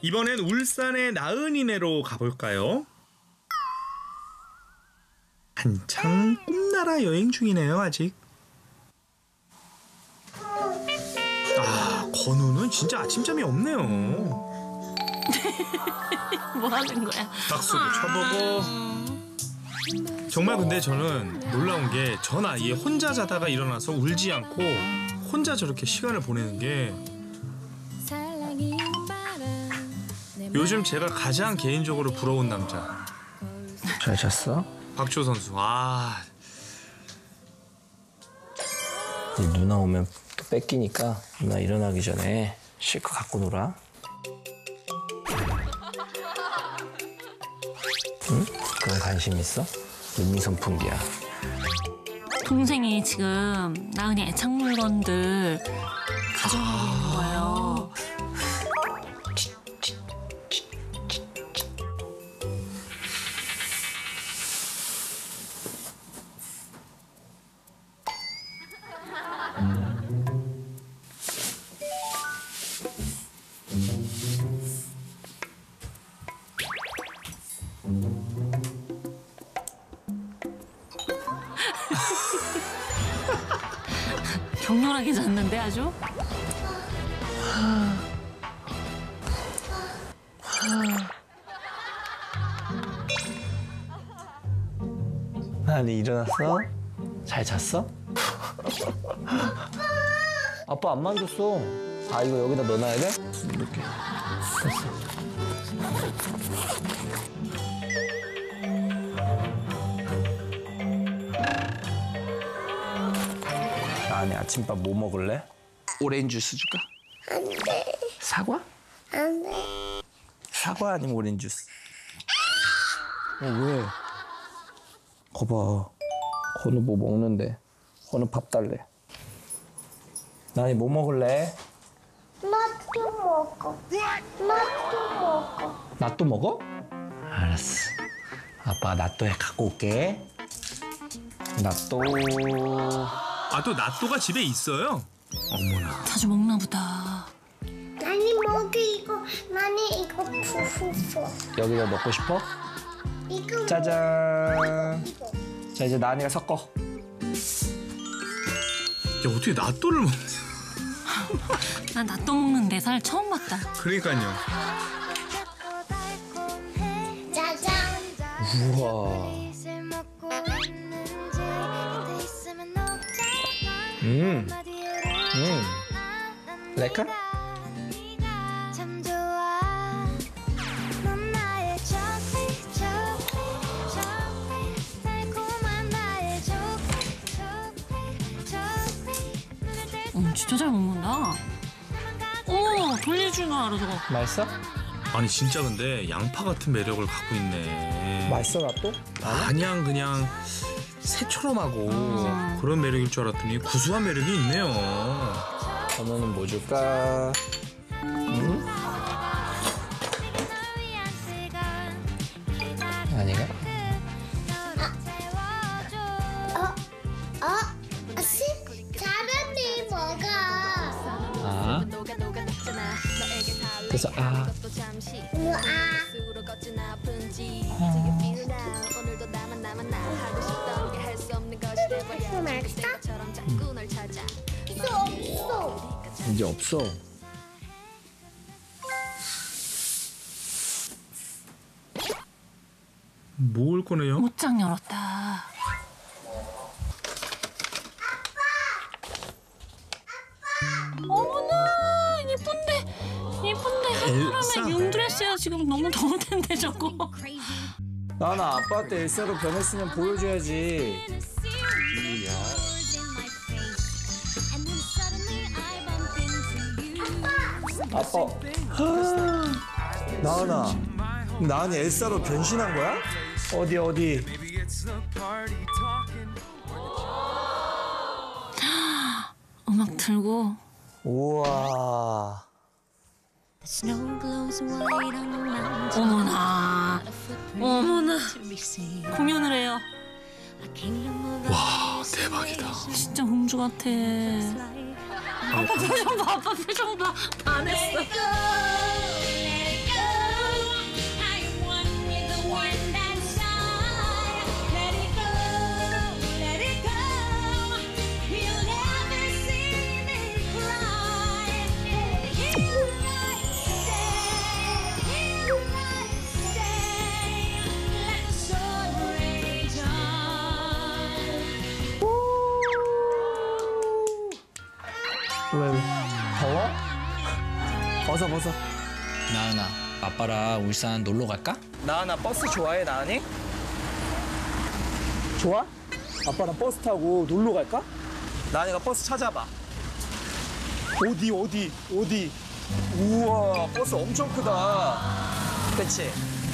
이번엔 울산의 나은이네로 가볼까요? 한창 꿈나라 여행 중이네요 아직. 아, 건우는 진짜 아침잠이 없네요. 뭐 하는 거야? 박수도 쳐보고. 정말 근데 저는 놀라운 게 전 아이에 혼자 자다가 일어나서 울지 않고 혼자 저렇게 시간을 보내는 게 요즘 제가 가장 개인적으로 부러운 남자. 잘 잤어? 박주호 선수. 아, 누나 오면 또 뺏기니까 누나 일어나기 전에 실컷 갖고 놀아. 응? 그런 관심 있어? 눈미 선풍기야. 동생이 지금 나은이 애착 물건들 가져가고 있는 거예요. 격렬하게 잤는데 아주? 나은이 일어났어? 잘 잤어? 아빠 안 만졌어. 아, 이거 여기다 넣어놔야 돼? 이렇게. 됐어. 나은이 아침밥 뭐 먹을래? 오렌지 주스 줄까? 안 돼. 사과? 안 돼. 사과 아니면 오렌지 주스? 왜? 거봐. 건우 뭐 먹는데. 건우 밥 달래. 나니 뭐 먹을래? 나도 먹어. 나도 먹어. 낫또 먹어? 알았어. 아빠가 낫또 갖고 올게. 낫또. 아, 또 낫또가 집에 있어요? 어머나. 자주 먹나 보다. 나니 먹이 이거. 나니 이거 푸푸푸. 여기다 넣고 싶어? 이거. 짜잔. 이거. 자, 이제 나은이가 섞어. 야, 어떻게 낫또를 먹냐. 난 낫또 먹는 내 살 처음 봤다. 그러니까요. 짜잔. 우와. 랄까? 진짜 잘 먹는다. 오, 돌려주는 줄 알아 저거. 맛있어? 아니 진짜 근데 양파 같은 매력을 갖고 있네. 맛있어, 낫또? 마냥 그냥 새처럼하고 그런 매력일 줄 알았더니 구수한 매력이 있네요. 건우는 뭐 줄까? 응? 아니가? 아씨 잘했네 뭐가. 아. 그래서 아. 우와. 없어. 이제 없어. 뭘 꺼내요? 옷장 열었다. 어머나 예쁜데 엘사? 사람의 윤드레스야. 지금 너무 더울 텐데 저거. 나는 아빠한테 엘사로 변했으면 보여줘야지. 아빠. 나은아, 나은이 엘사로 변신한 거야? 어디? 음악 틀고. 우와. 어머나 공연을 해요. 와, 대박이다. 진짜 공주 같아. 아빠 표정 봐. 반했어. 왜? 더워? 벗어. 나은아, 아빠랑 울산 놀러 갈까? 나은아 버스 좋아해, 나은이? 좋아? 아빠랑 버스 타고 놀러 갈까? 나은이가 버스 찾아봐. 어디? 우와, 버스 엄청 크다. 그치?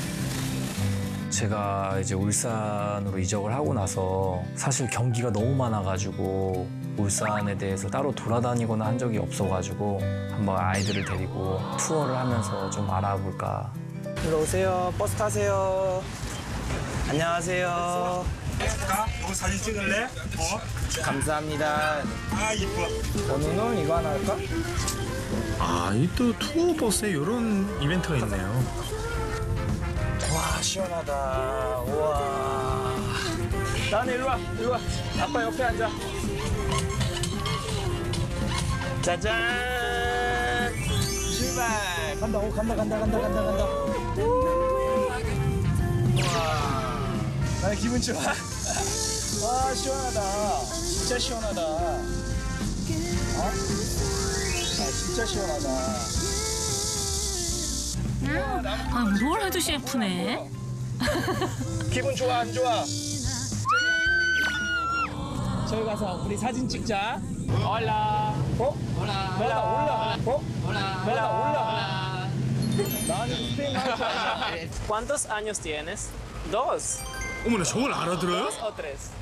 제가 이제 울산으로 이적을 하고 나서 사실 경기가 너무 많아가지고 울산에 대해서 따로 돌아다니거나 한 적이 없어가지고 한번 아이들을 데리고 투어를 하면서 좀 알아볼까. 일로 오세요. 버스 타세요. 안녕하세요. 이거 사진 찍을래? 감사합니다. 아 이뻐. 번호는 이거 하나 할까? 아, 이 또 투어 버스에 이런 이벤트가 있네요. 와, 시원하다. 우와. 나는 일로 와. 아빠 옆에 앉아. 짜잔. 출발. 간다. 우와. 나 기분 좋아. 와, 시원하다. 진짜 시원하다. 진짜 시원하다. 아, 뭘 해도 셰프네. 기분 좋아, 안 좋아? 저기 가서 우리 사진 찍자. 올라. 올라. 올라. 나는 스페인 할 줄 알아. ¿Cuántos años tienes? Dos 어머나, 저걸 알아들어요? o tres.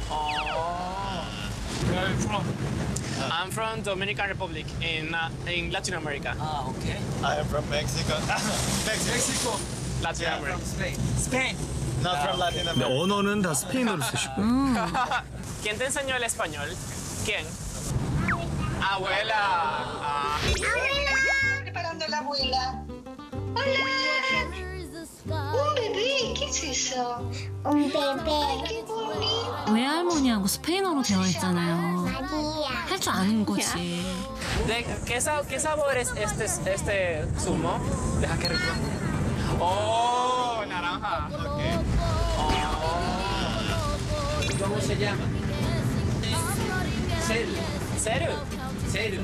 I'm from Dominican Republic in Latin America. 오케이. I am from Mexico. Mexico. Latin America. 스페인. Not from Latin 네, America. 언어는 다 스페인어로 쓰시고. ¿Quién te enseñó el español? ¿Quién? Abuela. Ah. Preparando la abuela. Hola. Un bebé, ¿qué es eso? Un bebé. Qué bonito. 외할머니하고 스페인어로 되어 있잖아요. María. 할 줄 아는 거지. ¿Qué sabor es este zumo? Deja que recuerde. Oh, naranja. Okay. ¿Cómo se llama? Ceru. Ceru.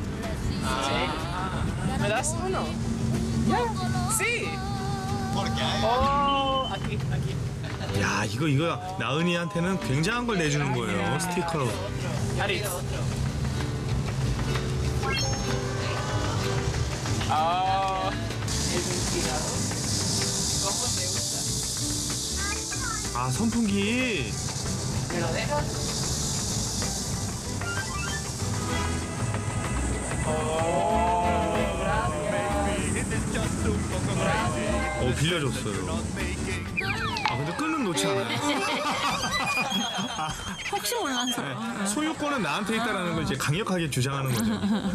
¿Me das uno? Sí. ¿Por qué? Oh, aquí. 야, 이거 나은이한테는 굉장한 걸 내주는 거예요. 스티커로. Aritz. Oh. 아, 선풍기. 빌려줬어요. 아, 근데 끈은 놓지 않아요. 혹시 몰라서. 소유권은 나한테 있다라는 걸 이제 강력하게 주장하는 거죠.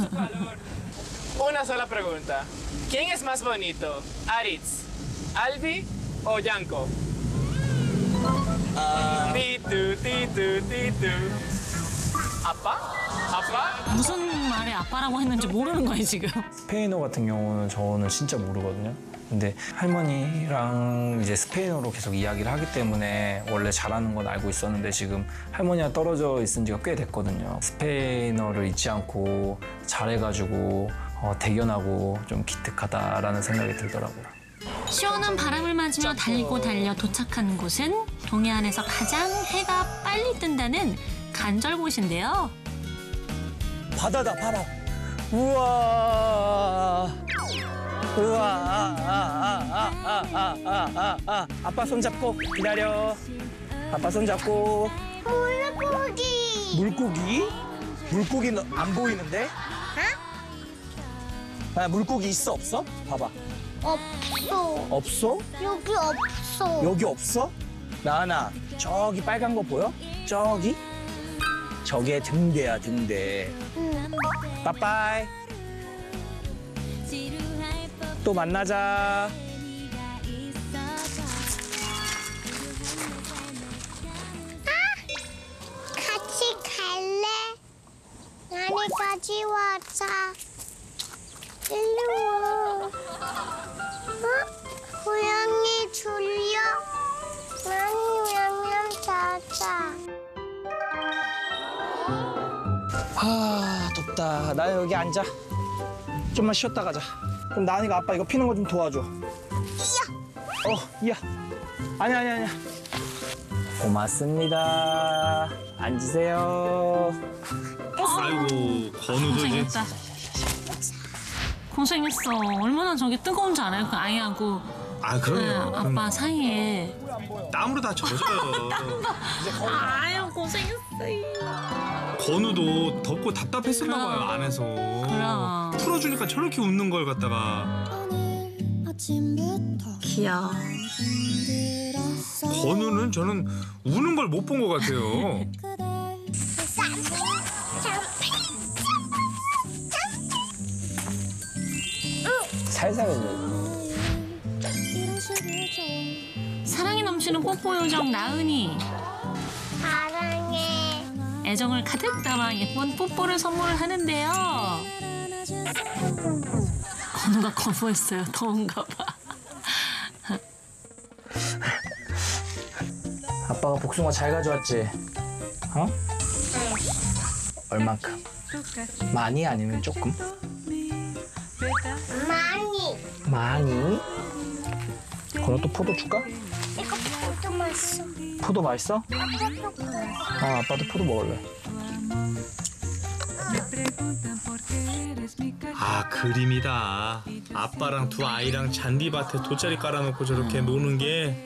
Una sola pregunta. ¿Quién es más bonito? ¿Aritz, Albi o Yanko? Titu. 아빠? 무슨 말에 아빠라고 했는지 모르는 거예요, 지금. 스페인어 같은 경우는 저는 진짜 모르거든요. 근데 할머니랑 이제 스페인어로 계속 이야기를 하기 때문에 원래 잘하는 건 알고 있었는데 지금 할머니와 떨어져 있은 지가 꽤 됐거든요. 스페인어를 잊지 않고 잘해가지고 대견하고 좀 기특하다라는 생각이 들더라고요. 시원한 바람을 맞으며 달리고 달려 도착한 곳은 동해안에서 가장 해가 빨리 뜬다는 간절곶인데요. 바다다, 바다. 우와. 아빠 손 잡고 기다려. 아빠 손 잡고. 물고기. 물고기? 물고기는 안 보이는데? 아, 물고기 있어, 없어? 봐봐. 없어. 없어? 여기 없어. 여기 없어? 나은아, 저기 빨간 거 보여? 저기? 저게 등대야, 등대. 응. 빠빠이. 또 만나자. 같이 갈래? 나니 같이 와자. 일로 와. 고양이 졸려? 나니 냠냠 자자. 아, 덥다. 나 여기 앉아. 좀만 쉬었다 가자. 그럼 나은이가 아빠 이거 피는 거 좀 도와줘. 이야. 아니야. 고맙습니다. 앉으세요. 아이고 건우도 이제 고생했다. 고생했어. 얼마나 저게 뜨거운 줄 알아요? 그 아이하고 아 그럼요. 아빠 사이에. 땀으로 다 젖어요. 아유 고생했어요. 건우도 덥고 답답했었나 봐요 그럼. 안에서. 그럼. 풀어주니까 저렇게 웃는 걸 갖다가. 귀여워. 건우는 저는 우는 걸 못 본 것 같아요. 살살 해줘. 사랑이 넘치는 뽀뽀 요정 나은이. 사랑해. 애정을 가득 담아 예쁜 뽀뽀를 선물하는데요. 건우가 거부했어요. 더운가 봐. 아빠가 복숭아 잘 가져왔지? 어? 얼만큼? 많이 아니면 조금? 많이? 그럼 또 포도 줄까? 이거 포도 맛있어. 포도 맛있어? 아빠도 포도 먹을래. 아 그림이다. 아빠랑 두 아이랑 잔디밭에 돗자리 깔아놓고 저렇게 노는 게.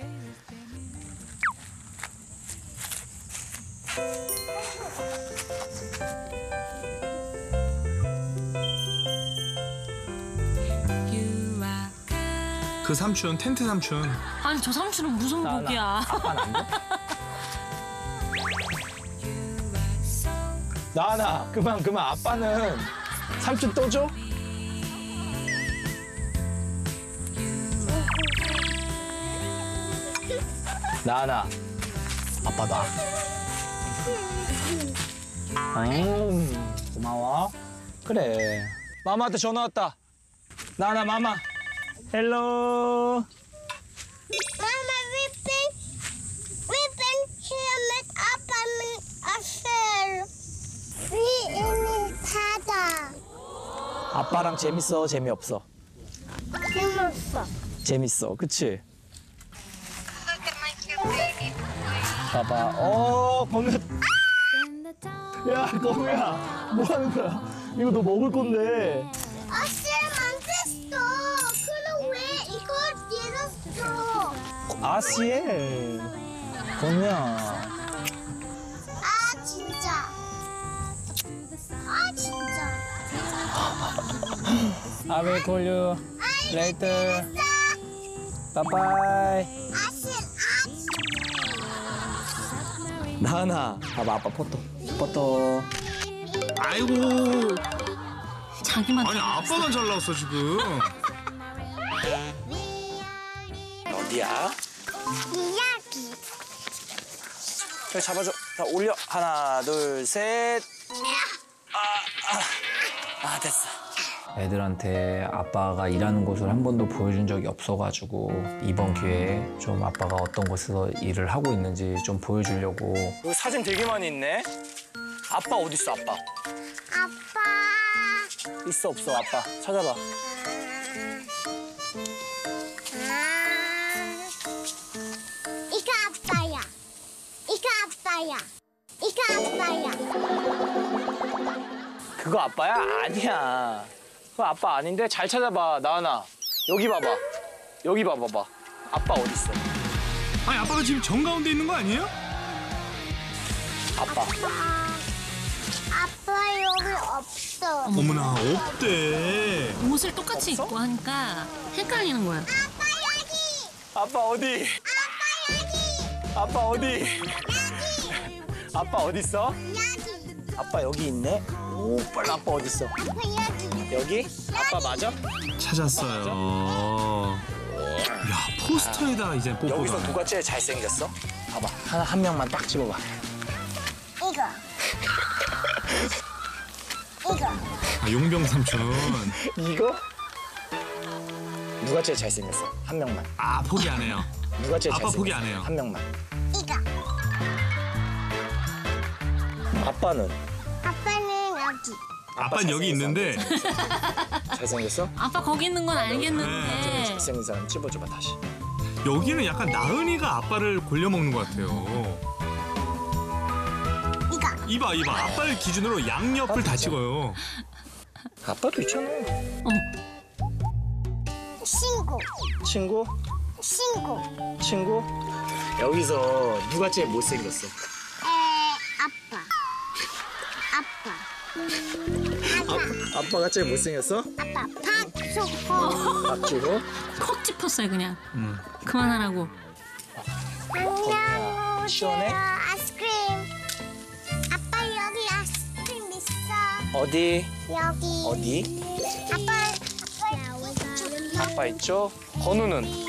그 삼촌 텐트 삼촌. 아니 저 삼촌은 무슨 복이야. 아빠는 안 돼? 나나 그만 아빠는 삼촌 또 줘? 나나 아빠 나. 고마워. 그래. 마마한테 전화 왔다. 나나 마마. 헬로. Mama, we've been here with Papa and Asher. We in 바다. 아빠랑 재밌어 재미없어? 재밌어. 재밌어 그치? 봐봐 건우야. 야 건우야 뭐 하는 거야? 이거 너 먹을 건데. 아실 만졌어. 그럼 왜 이걸 잃었어? 아시에 건우야. 아 진짜. I will call you later. 바이바이. 아실 나나 봐봐 아빠 포토. 아이고. 자기만 아니 아빠만 잘 나왔어 지금. 어디야? 이야기. 여기 잡아줘. 자 올려. 하나 둘 셋. 됐어. 애들한테 아빠가 일하는 곳을 한 번도 보여준 적이 없어가지고 이번 기회에 좀 아빠가 어떤 곳에서 일을 하고 있는지 좀 보여주려고. 여기 사진 되게 많이 있네. 아빠 어디 있어 아빠? 아빠. 있어 없어 아빠 찾아봐. 이거 아빠야. 그거 아빠야? 아니야. 그거 아빠 아닌데 잘 찾아봐 나은아. 여기 봐봐. 아빠 어디 있어? 아니 아빠가 지금 정 가운데 있는 거 아니에요? 아빠. 아빠 여기 없어. 어머나 없대. 옷을 똑같이 입고 하니까 헷갈리는 거야. 아빠 어디? 아빠 어디? 아빠 어디 있어? 아빠 여기 있네. 오 빨리 아빠 어디 있어? 여기? 아빠 맞아? 찾았어요. 야 포스터에다 이제 여기서 뽀뽀가. 누가 제일 잘생겼어? 봐봐 한 명만 딱 집어봐. 이거. 아, 용병 삼촌. 이거? 누가 제일 잘생겼어? 한 명만. 아 포기 안 해요. 누가 제일 아빠 잘생겼어? 포기 안 해요. 한 명만. 이거. 아빠는? 아빠는 여기. 아빠는 여기 있는데 잘생겼어? 아빠 거기 있는 건 알겠는데. 잘생긴 사람 찝어줘봐 다시. 여기는 약간 나은이가 아빠를 골려 먹는 것 같아요. 이봐 아빠를 기준으로 양옆을 다 찍어요. 아빠도 있잖아. 친구. 친구? 여기서 누가 제일 못생겼어? 아빠가 제일 못생겼어? 아빠 박수고. 박주호? 콕 짚었어요 그냥. 그만하라고. 안녕. 시원해? 아이스크림. 아빠 여기 아이스크림 있어. 어디? 여기. 어디? 아빠 아빠 있죠? 건우는?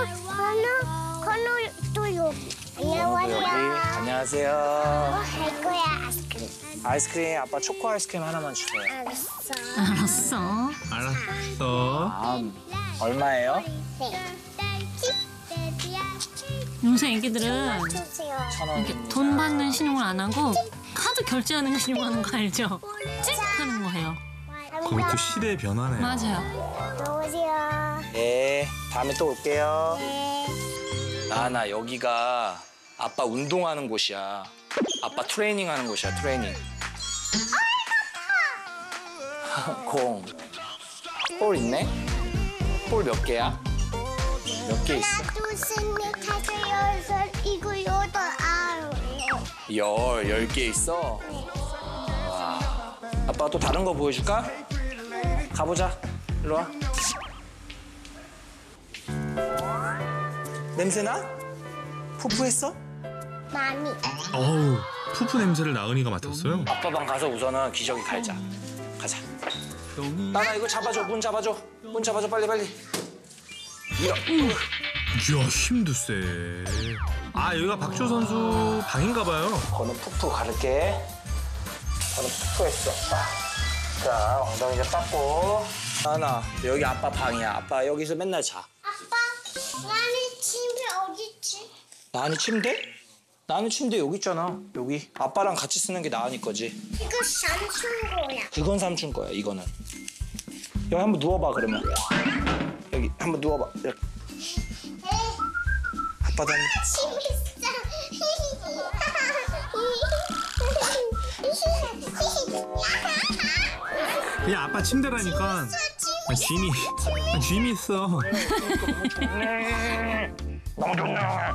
건우도 여기. 여기. 안녕하세요. 안녕하세요. 할 거야 아이스크림. 아이스크림 아빠 초코 아이스크림 하나만 주세요. 알았어. 알았어. 얼마예요? 네. 요새 애기들은 주세요. 1,000원. 돈 받는 신용을 안 하고 카드 결제하는 신용하는 거 알죠? 찍 하는 거예요. 거기 또 시대의 변화네요. 맞아요. 들어오세요. 네, 다음에 또 올게요. 네. 나 여기가 아빠 운동하는 곳이야. 아빠 트레이닝 하는 곳이야, 트레이닝. 공. 볼 있네? 볼 몇 개야? 몇 개 있어? 하나, 둘, 셋, 넷, 다섯, 여섯, 일곱, 여덟, 아홉. 10개 있어? 와. 아빠가 또 다른 거 보여줄까? 가보자. 일로 와. 냄새나? 푸푸했어? 많이. 어우 푸푸 냄새를 나은이가 맡았어요. 아빠 방 가서 우선은 기저귀 갈자. 가자. 나나 이거 잡아줘. 문 잡아줘. 문 잡아줘. 빨리. 이야. 이야 힘도 세. 아 여기가 박주호 선수 방인가 봐요. 건우 푸푸 가를게. 건우 푸푸했어. 자, 엉덩이 좀 닦고. 나나 여기 아빠 방이야. 아빠 여기서 맨날 자. 아빠, 나는 침대 어딨지? 나은이 침대? 나은이 침대 여기 있잖아. 여기. 아빠랑 같이 쓰는 게 나은이 거지. 이거 삼촌 거야. 그건 삼촌 거야. 이거는. 여기 한번 누워봐 그러면. 여기 한번 누워봐. 이렇게. 아빠도 한번. 그냥 아빠 침대라니까. 짐이 있어. 너무 좋네.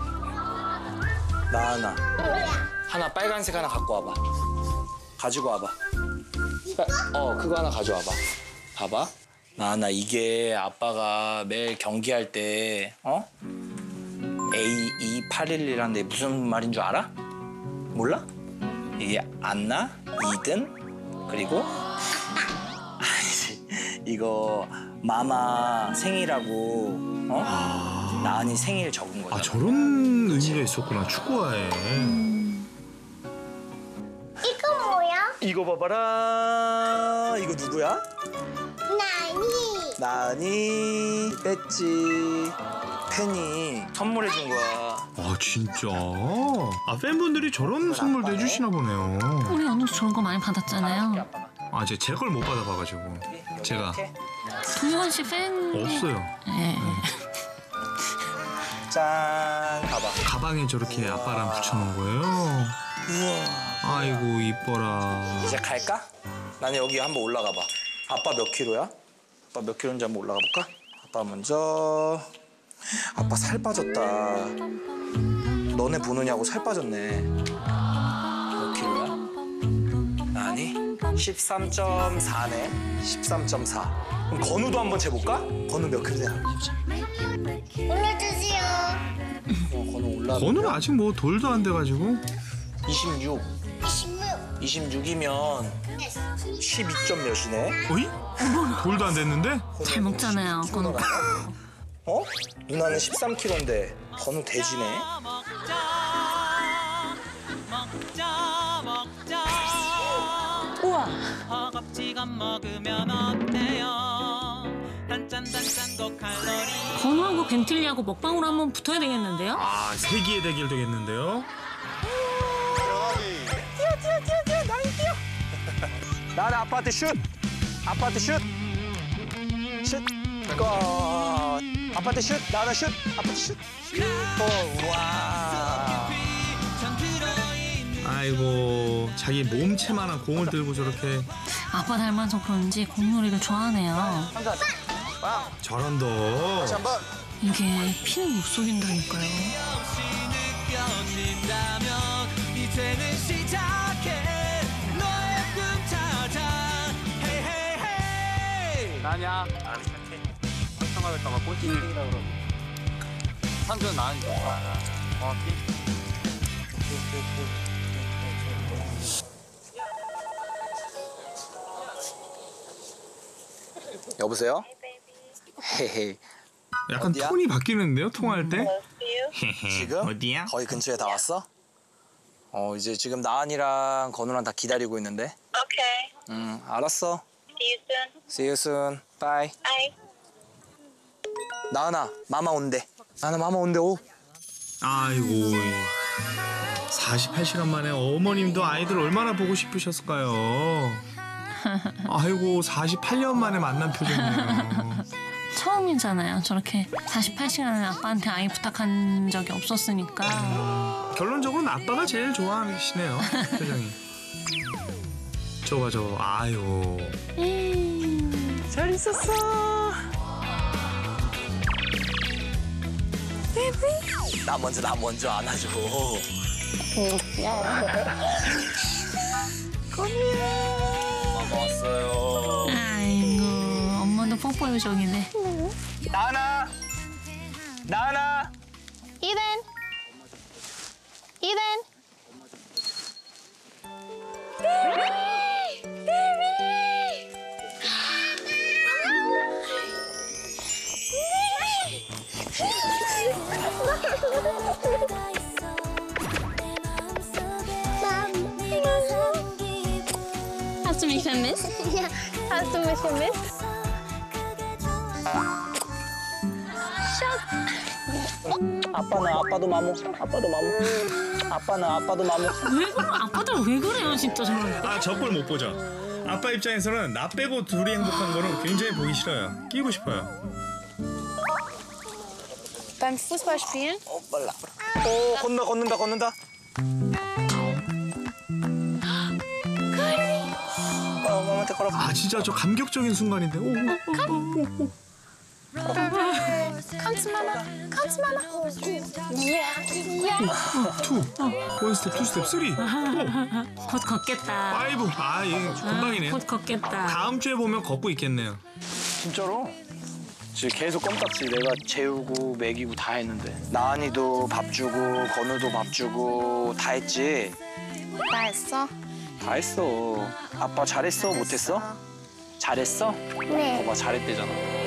나은아. 하나 빨간색 하나 갖고 와봐. 가지고 와봐. 그거 하나 가져와봐. 봐봐. 나은아 이게 아빠가 매일 경기할 때 A2811이라는데 무슨 말인 줄 알아? 몰라? 이게 안나, 이든, 그리고 이거 마마 생일하고 나은이 생일 적은 거야. 아 저런 의미가 있었구나 축구화에. 이거 뭐야? 이거 봐봐라. 이거 누구야? 나니. 나은이 배지 팬이 선물해 준 거야. 아 진짜. 아 팬분들이 저런 선물도 해주시나 보네요. 우리 언니도 저런 거 많이 받았잖아요. 아 제 걸 못 받아봐가지고 제가 동현 씨 팬. 없어요. 예. 짠. 봐봐. 가방에 저렇게 아빠랑 붙여놓은 거예요. 우와. 아이고 이뻐라. 이제 갈까? 나는 여기 한번 올라가 봐. 아빠 몇 킬로야? 아빠 몇 킬로인지 한번 올라가 볼까? 아빠 먼저. 아빠 살 빠졌다. 너네 보느냐고 살 빠졌네. 몇 킬로야? 아니 13.4네. 13.4. 그럼 건우도 한번 재볼까? 건우 몇 킬로 되나? 올려주세요. 건우 올라. 건우는 아직 뭐 돌도 안 돼가지고. 26. 26이면 12점 몇이네? 어이? 돌도 안 됐는데? 잘 먹잖아요, 건우. 누나는 13kg인데 건우 돼지네? 우와. 허겁지겁 먹으면 어때요? 단짠단짠 칼로리. 건우하고 벤틀리하고 먹방으로 한번 붙어야 되겠는데요? 아 세기의 대결 되겠는데요? 나는 아빠한테 슛. 아빠한테 슛. 슛. 아빠한테 슛. 나는 슛. 아빠한테 슛. 와. 아이고 자기 몸체만한 공을 들고 저렇게 아빠 닮아서 그런지 공놀이를 좋아하네요. 저런다. 한번. 이게 피는 못 속인다니까요. 이제는 시작해 너의 꿈 찾아 헤이헤이헤이 나냐? 아니 착해. 평화할까봐 꼴찌이라 그러고. 상주는 나으니까. 여보세요? 헤헤. 약간 어디야? 톤이 바뀌는데요 통화할 때? 지금? 어디야? 거의 근처에 다 왔어? 이제 지금 나은이랑 건우랑 다 기다리고 있는데. Okay. 알았어. See you soon. See you soon. Bye. Bye. 나은아, 마마 온대. 나은아, 마마 온대. 오. 아이고 48시간 만에 어머님도 아이들 얼마나 보고 싶으셨을까요? 아이고 48년 만에 만난 표정이에요. 처음이잖아요. 저렇게 48시간을 아빠한테 아이 부탁한 적이 없었으니까. 결론적으로는 아빠가 제일 좋아하시네요 표정이. 저거 아유. 잘 있었어. 나 먼저 안아줘. 마마 왔어요. 아이고 엄마도 뽀뽀 요정이네. 나은아. 이벤. Hast du mich vermisst? Hast du mich vermisst? 아빠도 마모. 아빠도 마모. 왜 그래? 아빠들 왜 그래요 진짜 저런. 아 저 꼴 못 보죠. 아빠 입장에서는 나 빼고 둘이 행복한 거는 굉장히 보기 싫어요. 끼고 싶어요. Beim Fußballspielen? 빨라. 걷는다. 마마한테 걸어. 아 진짜 저 감격적인 순간인데. 오. Komm zu Mama. Komm zu Mama. 원 스텝, 투 스텝, 쓰리. 곧 걷겠다. 파이브. 아 이게 금방이네요. 곧 걷겠다. 다음 주에 보면 걷고 있겠네요. 진짜로? 지금 계속 껌딱지 내가 재우고 먹이고 다 했는데. 나은이도 밥 주고 건우도 밥 주고 다 했지. 다 했어? 다 했어. 아빠 잘했어? 못했어? 잘했어? 네. 봐봐 잘했대잖아.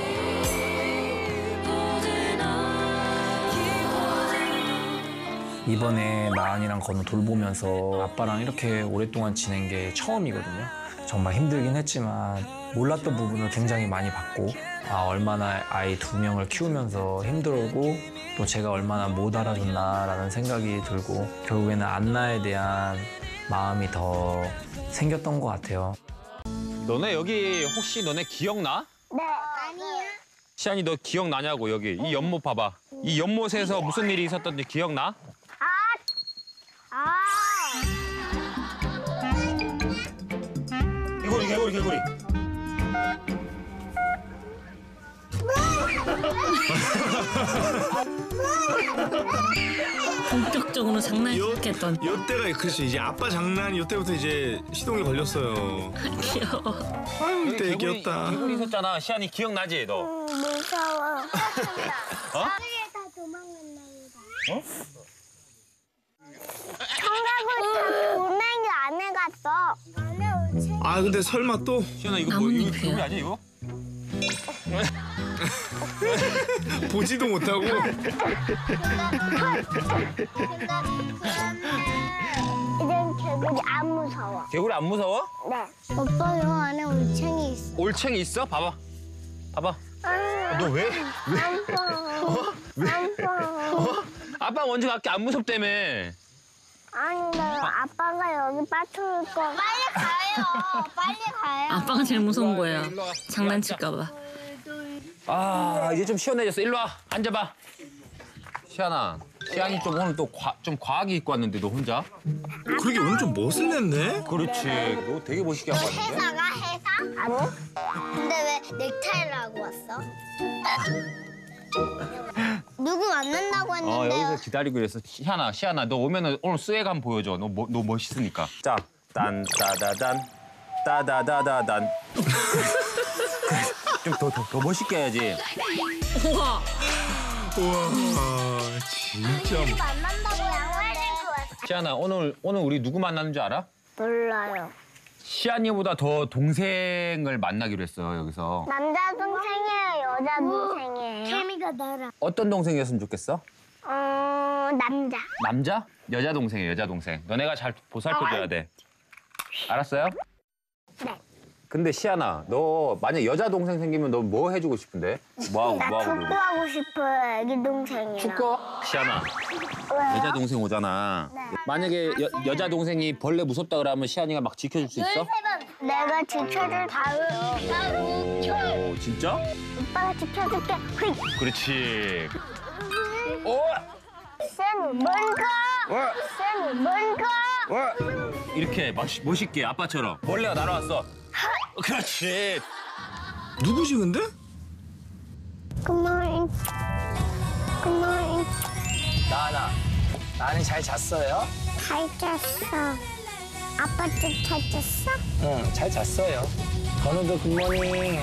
이번에 나은이랑 건우 돌보면서 아빠랑 이렇게 오랫동안 지낸 게 처음이거든요. 정말 힘들긴 했지만 몰랐던 부분을 굉장히 많이 봤고 얼마나 아이 2명을 키우면서 힘들고 또 제가 얼마나 못 알아줬나라는 생각이 들고 결국에는 안나에 대한 마음이 더 생겼던 것 같아요. 너네 여기 혹시 너네 기억나? 네. 아니야. 시안이 너 기억나냐고 여기 이 연못 봐봐. 이 연못에서 무슨 일이 있었던지 기억나? 개구리. 본격적으로 장난이 시작했던. 요때가 그렇지 이제 아빠 장난이 요때부터 이제 시동이 걸렸어요. 귀여워. 아유 때 귀엽다. 개구리 있었잖아. 시안이 기억나지 너? 무서워. 어? 하루에 다 도망간다. 청각을 도망이 안 해갔어. 아 근데 설마 또 시안아 이거 뭐 이거 개구리 아니야 이거? 보지도 못하고. 이젠 개구리 안 무서워. 개구리 안 무서워? 네. 오빠 요 안에 올챙이 있어. 올챙이 있어? 봐봐. 너 왜? 아빠 먼저 갈게 안 무섭다며. 아니 나 아빠가 여기 빠뜨릴 거. 빨리 가요. 빨리 가요. 아빠가 제일 무서운 거예요. 장난칠까봐. 아 이제 좀 시원해졌어. 일로 와 앉아봐. 시안아, 시안이 좀 오늘 또 좀 과하게 입고 왔는데 너 혼자? 그러게 오늘 좀 멋을 냈네. 그렇지. 너 되게 멋있게 하고 왔는데. 회사가 회사? 아니. 근데 왜 넥타이를 하고 왔어? 누구 만난다고 했는데. 여기서 기다리고 있어. 시안아, 너 오면은 오늘 스웨감 보여줘. 너 멋있으니까. 자, 딴 따다단, 따다다다단. 좀 더 멋있게 해야지. 우와. 우와 진짜. 누구 만난다고 했는데. 시안아, 오늘 우리 누구 만나는 줄 알아? 몰라요. 시안이보다 더 동생을 만나기로 했어 여기서. 남자 동생이에요, 여자 동생이에요? 케미가 나랑. 어떤 동생이었으면 좋겠어? 남자. 남자? 여자 동생이야, 여자 동생. 너네가 잘 보살펴줘야 돼. 알았어요? 네. 근데 시안아, 너 만약 여자 동생 생기면 너 뭐 해주고 싶은데? 뭐 나 하고 축구하고 싶어요, 애기 동생이랑. 축구? 시안아, 왜요? 여자 동생 오잖아. 네. 만약에 여자 동생이 벌레 무섭다 그러면 시안이가 막 지켜줄 수 있어? 내가 지켜줄 다음. 오, 진짜? 오빠가 지켜줄게. 휙. 그렇지. 오! 쌤, 뭔가? 쌤, 뭔가? 이렇게 멋있게 아빠처럼. 벌레가 날아왔어. 그렇지. 누구지 근데? 굿모닝. 굿모닝. 나은이 잘 잤어요? 잘 잤어. 아빠 좀 잘 잤어? 응, 잘 잤어요. 건우도 굿모닝.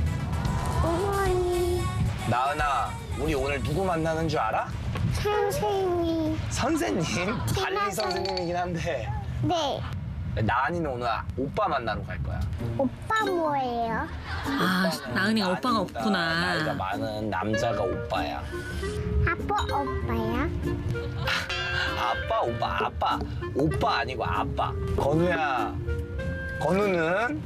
굿모닝. 나은아, 우리 오늘 누구 만나는 줄 알아? 선생님. 선생님? 관리 선생님이긴 한데 네. 나은이는 오늘 오빠 만나러 갈 거야. 오빠 뭐예요? 아, 나은이가 오빠가 나이가 없구나. 많은 남자가 오빠야. 아빠 오빠야? 오빠 아니고 아빠. 건우야, 건우는?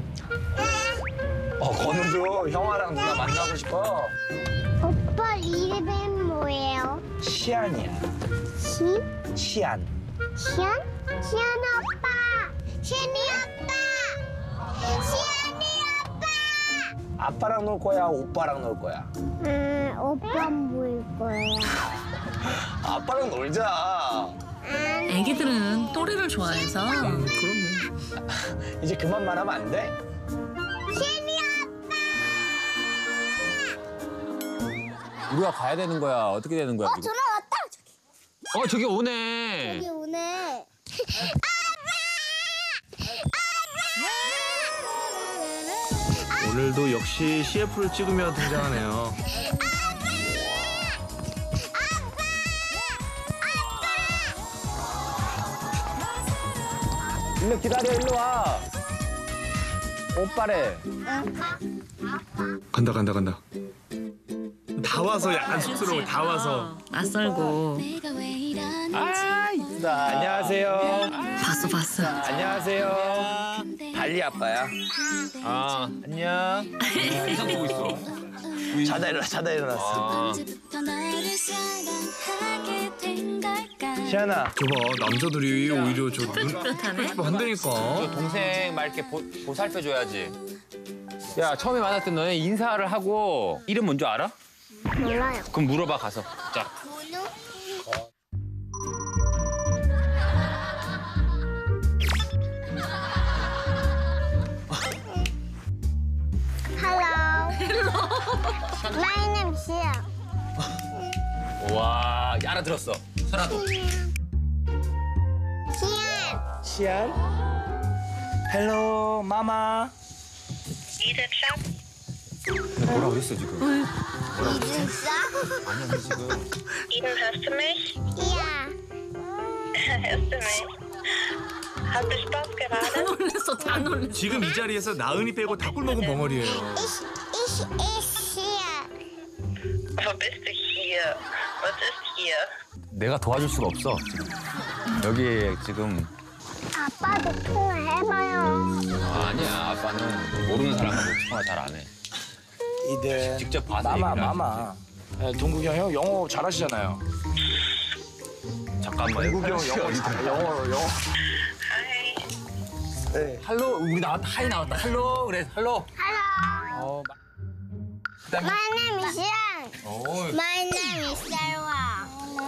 건우도 형아랑 누나 만나고 싶어. 오빠 이름이 뭐예요? 시안이야. 시안. 시안? 시안 오빠! 시안이 오빠! 시안이 오빠! 아빠랑 놀 거야, 오빠랑 놀 거야? 오빠 뭘 거예요? 아빠랑 놀자. 애기들은 또래를 좋아해서. 그럼요. 이제 그만 말하면 안 돼? 시안이 우리가 가야 되는 거야. 어떻게 되는 거야 지금? 전화 왔다! 저기 오네. 저기 오네. 오늘도 역시 CF를 찍으며 등장하네요. 일로 기다려, 일로 와. 오빠래. 간다. 다 와서 약간 쑥스러워. 다 와서. 낯설고. 아, 이쁘다. 안녕하세요. 봤어. 안녕하세요. 발리 아빠야. 아, 안녕. 이상 보고 있어. 자다 일어났어. 시안아. 저봐 남자들이 오히려 저 눈 뿌듯하네. 한다니까. 동생 말 이렇게 보살펴줘야지. 야, 처음에 만났을 때 너네 인사를 하고 이름 뭔지 알아? 몰라요. 그럼 물어봐, 가서. 자. Hello. My name is Xian. 와, 알아들었어. 설아도. Xian. 시안. 헬로 마마. 뭐라고 했어, 지금? 진짜? 아니, 지금. Eden, hörst du mich? Ja. Hörst du mich? Hast du Spaß gerade? 다 놀랬어. 지금 이 자리에서 나은이 빼고 다 꿀먹은 벙어리예요. Ich Xian. Wo bist du hier? Was ist hier? 내가 도와줄 수가 없어, 지금. 여기 지금. 아빠도 통화해봐요. 아니야, 아빠는 모르는 사람하고 통화 잘 안 해. 이들. 직접 봐서 마마. 동국이 형 영어 잘하시잖아요. 잠깐만. 동국이 형 영어. Hi. 네. 할로 우리 나왔다. 하이 나왔다. 할로 그래. 할로. Hello. 그다음에 My name is Yang. 오, My name is Sarah.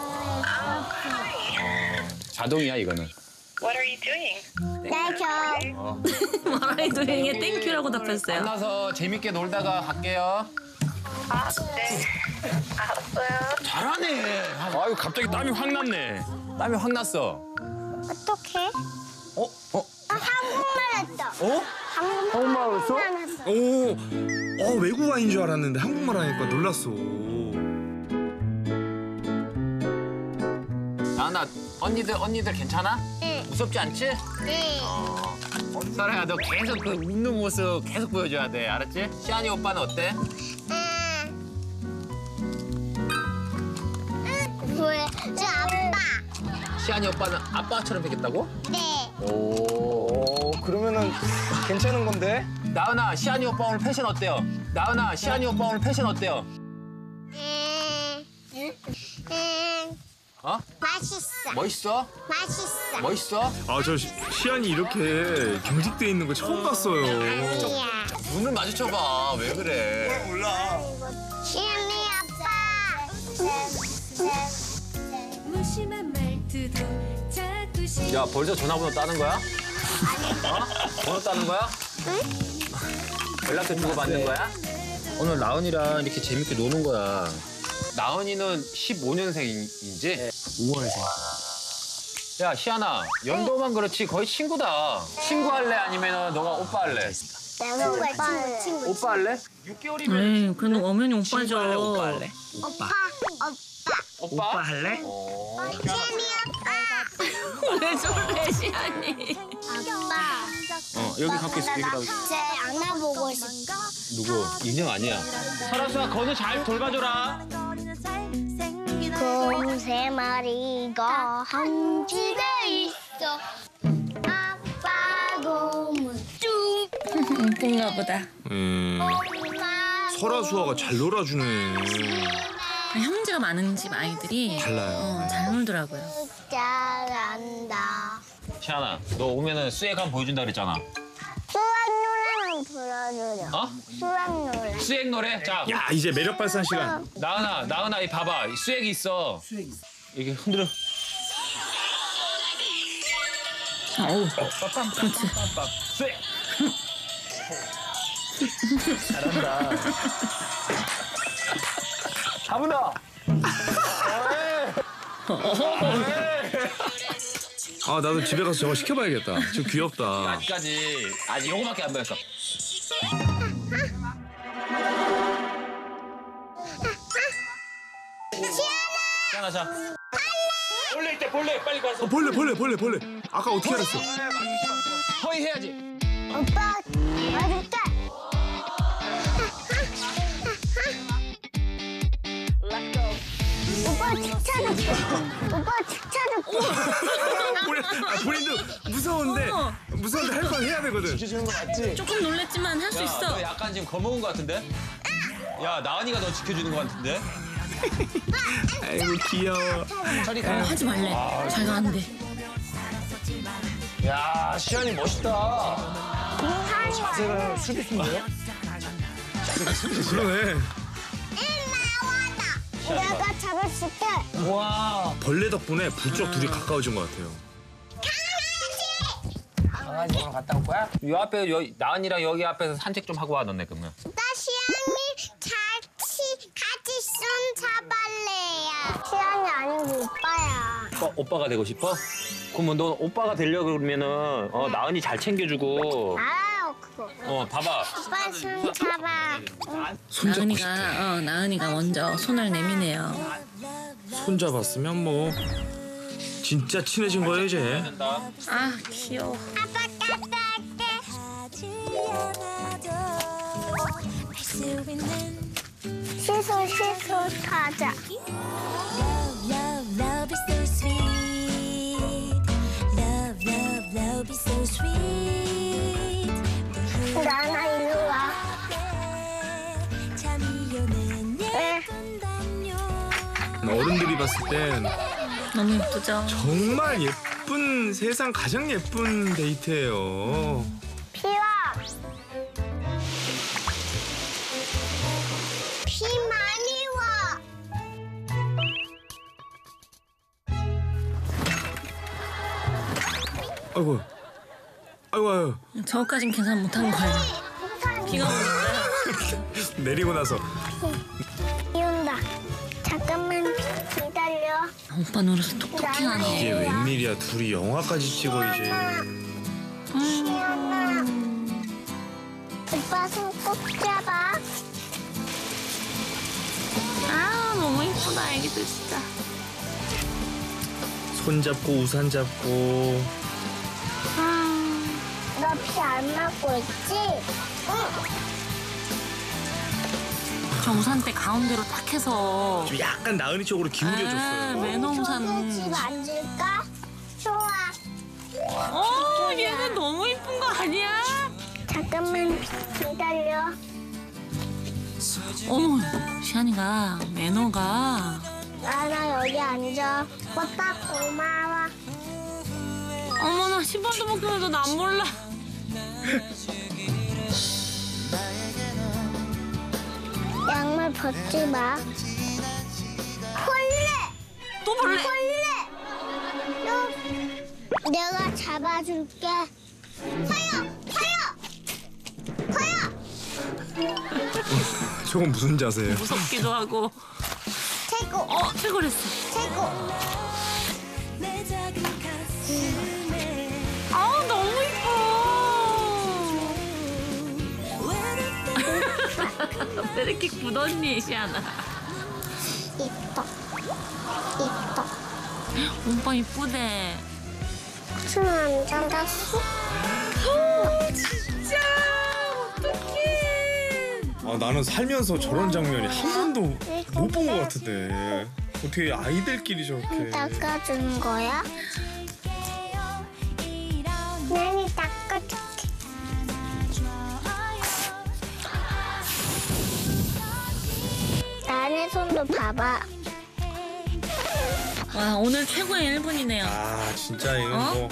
자동이야 이거는. What are you doing? Thank you. 마라이도행에 땡큐라고 답했어요. 만나서 재밌게 놀다가 갈게요. 네. 알았어요. 잘하네. 아유 갑자기 땀이 확 났네. 땀이 확 났어. 어떡해? 어? 한국말 했다. 어? 한국말 했어? 오, 외국어인 줄 알았는데 한국말 하니까 놀랐어. 나나 언니들 괜찮아? 응. 무섭지 않지? 네. 설아야 너 계속 그 웃는 모습 계속 보여줘야 돼. 알았지? 시안이 오빠는 어때? 왜? 저 아빠. 시안이 오빠는 아빠처럼 생겼다고? 네. 오. 그러면은 괜찮은 건데? 나은아 시안이 오빠 오늘 패션 어때요? 나은아 시안이 오빠 오늘 패션 어때요? 어? 맛있어. 멋있어? 맛있어. 멋있어? 아 저 시안이 이렇게 경직돼 있는 거 처음 봤어요. 아니야. 눈을 마주쳐봐. 왜 그래? 몰라. 시연이 아빠. 무심한 말투도 자꾸 야 벌써 전화번호 따는 거야? 어? 번호 따는 거야? 연락처 주고받는 거야? 오늘 나은이랑 이렇게 재밌게 노는 거야. 나은이는 15년생이지? 5월생. 야 시안아 연도만 그렇지 거의 친구다. 친구 할래 아니면 너가 오빠 할래? 내가 오빠 친구. 오빠 할래? 에이, 그래도 엄연히 오빠죠. 오빠 할래? 오빠. 오빠? 할래? 시연이 아빠. 왜 저래, 시안이. 아빠. 여기 갖고 있어. 쟤 안아보고 싶어. 누구? 인형 아니야. 설아수아 건우 잘 돌봐줘라. 곰 3마리가 한 집에 있어. 아빠 곰은 쭉. 이쁜가 보다. 엄마. 설아수아가 잘 놀아주네. 형제가 많은 집 아이들이 달라요. 잘 놀더라고요. 잘한다. 시안아 너 오면은 수액 한번 보여준다 그랬잖아. 수학 노래는 불러주려. 어? 수학 노래. 수액 노래? 자 야 이제 매력 발산 시간. 나은아 이 봐봐 이 수액이 있어. 이게 흔들어. 어우, 수액. 잘한다. 가문아. 아 나도 집에 가서 저거 시켜봐야겠다. 지금 귀엽다. 아직까지 아직 요거밖에 안 배웠어. 시안아 자. 볼래 있대 볼래 빨리 가서. 벌레. 아까 어떻게 알았어? 허이 해야지. 오빠 어딨다? 오빠 칭찬할게. 오빠 칭찬할게. 본인도 무서운데 할 건 해야 되거든. 주는 거 맞지? 조금 놀랬지만 할 수 있어. 너 약간 지금 겁먹은 거 같은데? 야 나은이가 너 지켜주는 거 같은데? 아이고 귀여워. 하지 말래. 잘 가는데. 야 시안이 멋있다. 자세가 수비수인데요? 그러네. 내가 잡아줄게. 와. 벌레 덕분에 부쩍 둘이 가까워진 것 같아요. 강아지 보러 갔다 올 거야? 요 앞에 나은이랑 여기 앞에서 산책 좀 하고 와 너네 그러면. 나 시안이 같이 손 잡을래요. 시안이 아니고 오빠야. 오빠가 되고 싶어? 그러면 너 오빠가 되려고 그러면은 나은이 잘 챙겨주고 알아요 그거. 봐봐. 오빠 손 잡아. 손 잡고 싶대. 나은이가 먼저 손을 내미네요. 손 잡았으면 뭐 진짜 친해진 거예요 이제. 아, 귀여워. 아빠 갔다 할게. 시소 타자. Love is so sweet. Love is so sweet. 나나 일로 와. 어른들이 봤을 땐 너무 예쁘죠? 정말 예쁜 예쁜 세상 가장 예쁜 데이트예요. 비와. 비 많이 와. 아이고, 아이고. 저까진 계산 못한 거예요. 비가 오니까. 내리고 나서 비 온다. 잠깐만 기다려. 오빠 노릇을 톡톡히 이게 하네. 웬일이야? 둘이 영화까지 찍어 이제. 시연아. 오빠 손 꼭 잡아. 아 너무 이쁘다 애기들 진짜. 손 잡고 우산 잡고. 너 비 안 맞고 있지? 응. 저 우산대 가운데로 딱 해서. 좀 약간 나은이 쪽으로 기울여줬어요. 매너 집 우산. 앉을까? 좋아. 얘는 너무 이쁜 거 아니야? 잠깐만 기다려. 어머, 시안이가 매너가. 나나 여기 앉아. 오빠 고마워. 어머나 10번도 못 끊어도 난 몰라. 양말 벗지 마. 벌레. 또 벌레. 너 내가 잡아줄게. 서요. 저건 무슨 자세예요? 무섭기도 하고. 최고. 최고랬어. 최고. 너무 이뻐. 왜 이렇게 굳었니, 시안아? 이뻐. 오빠 이쁘대. 손 안 잡았어? 진짜 어떡해. 나는 살면서 저런 장면이 한 번도 못 본 것 같은데. 어떻게 아이들끼리 저렇게. 닦아주는 거야? nanny 닦아줄게. 나의 손도 봐봐. 와 오늘 최고의 1분이네요. 아 진짜 이건 뭐.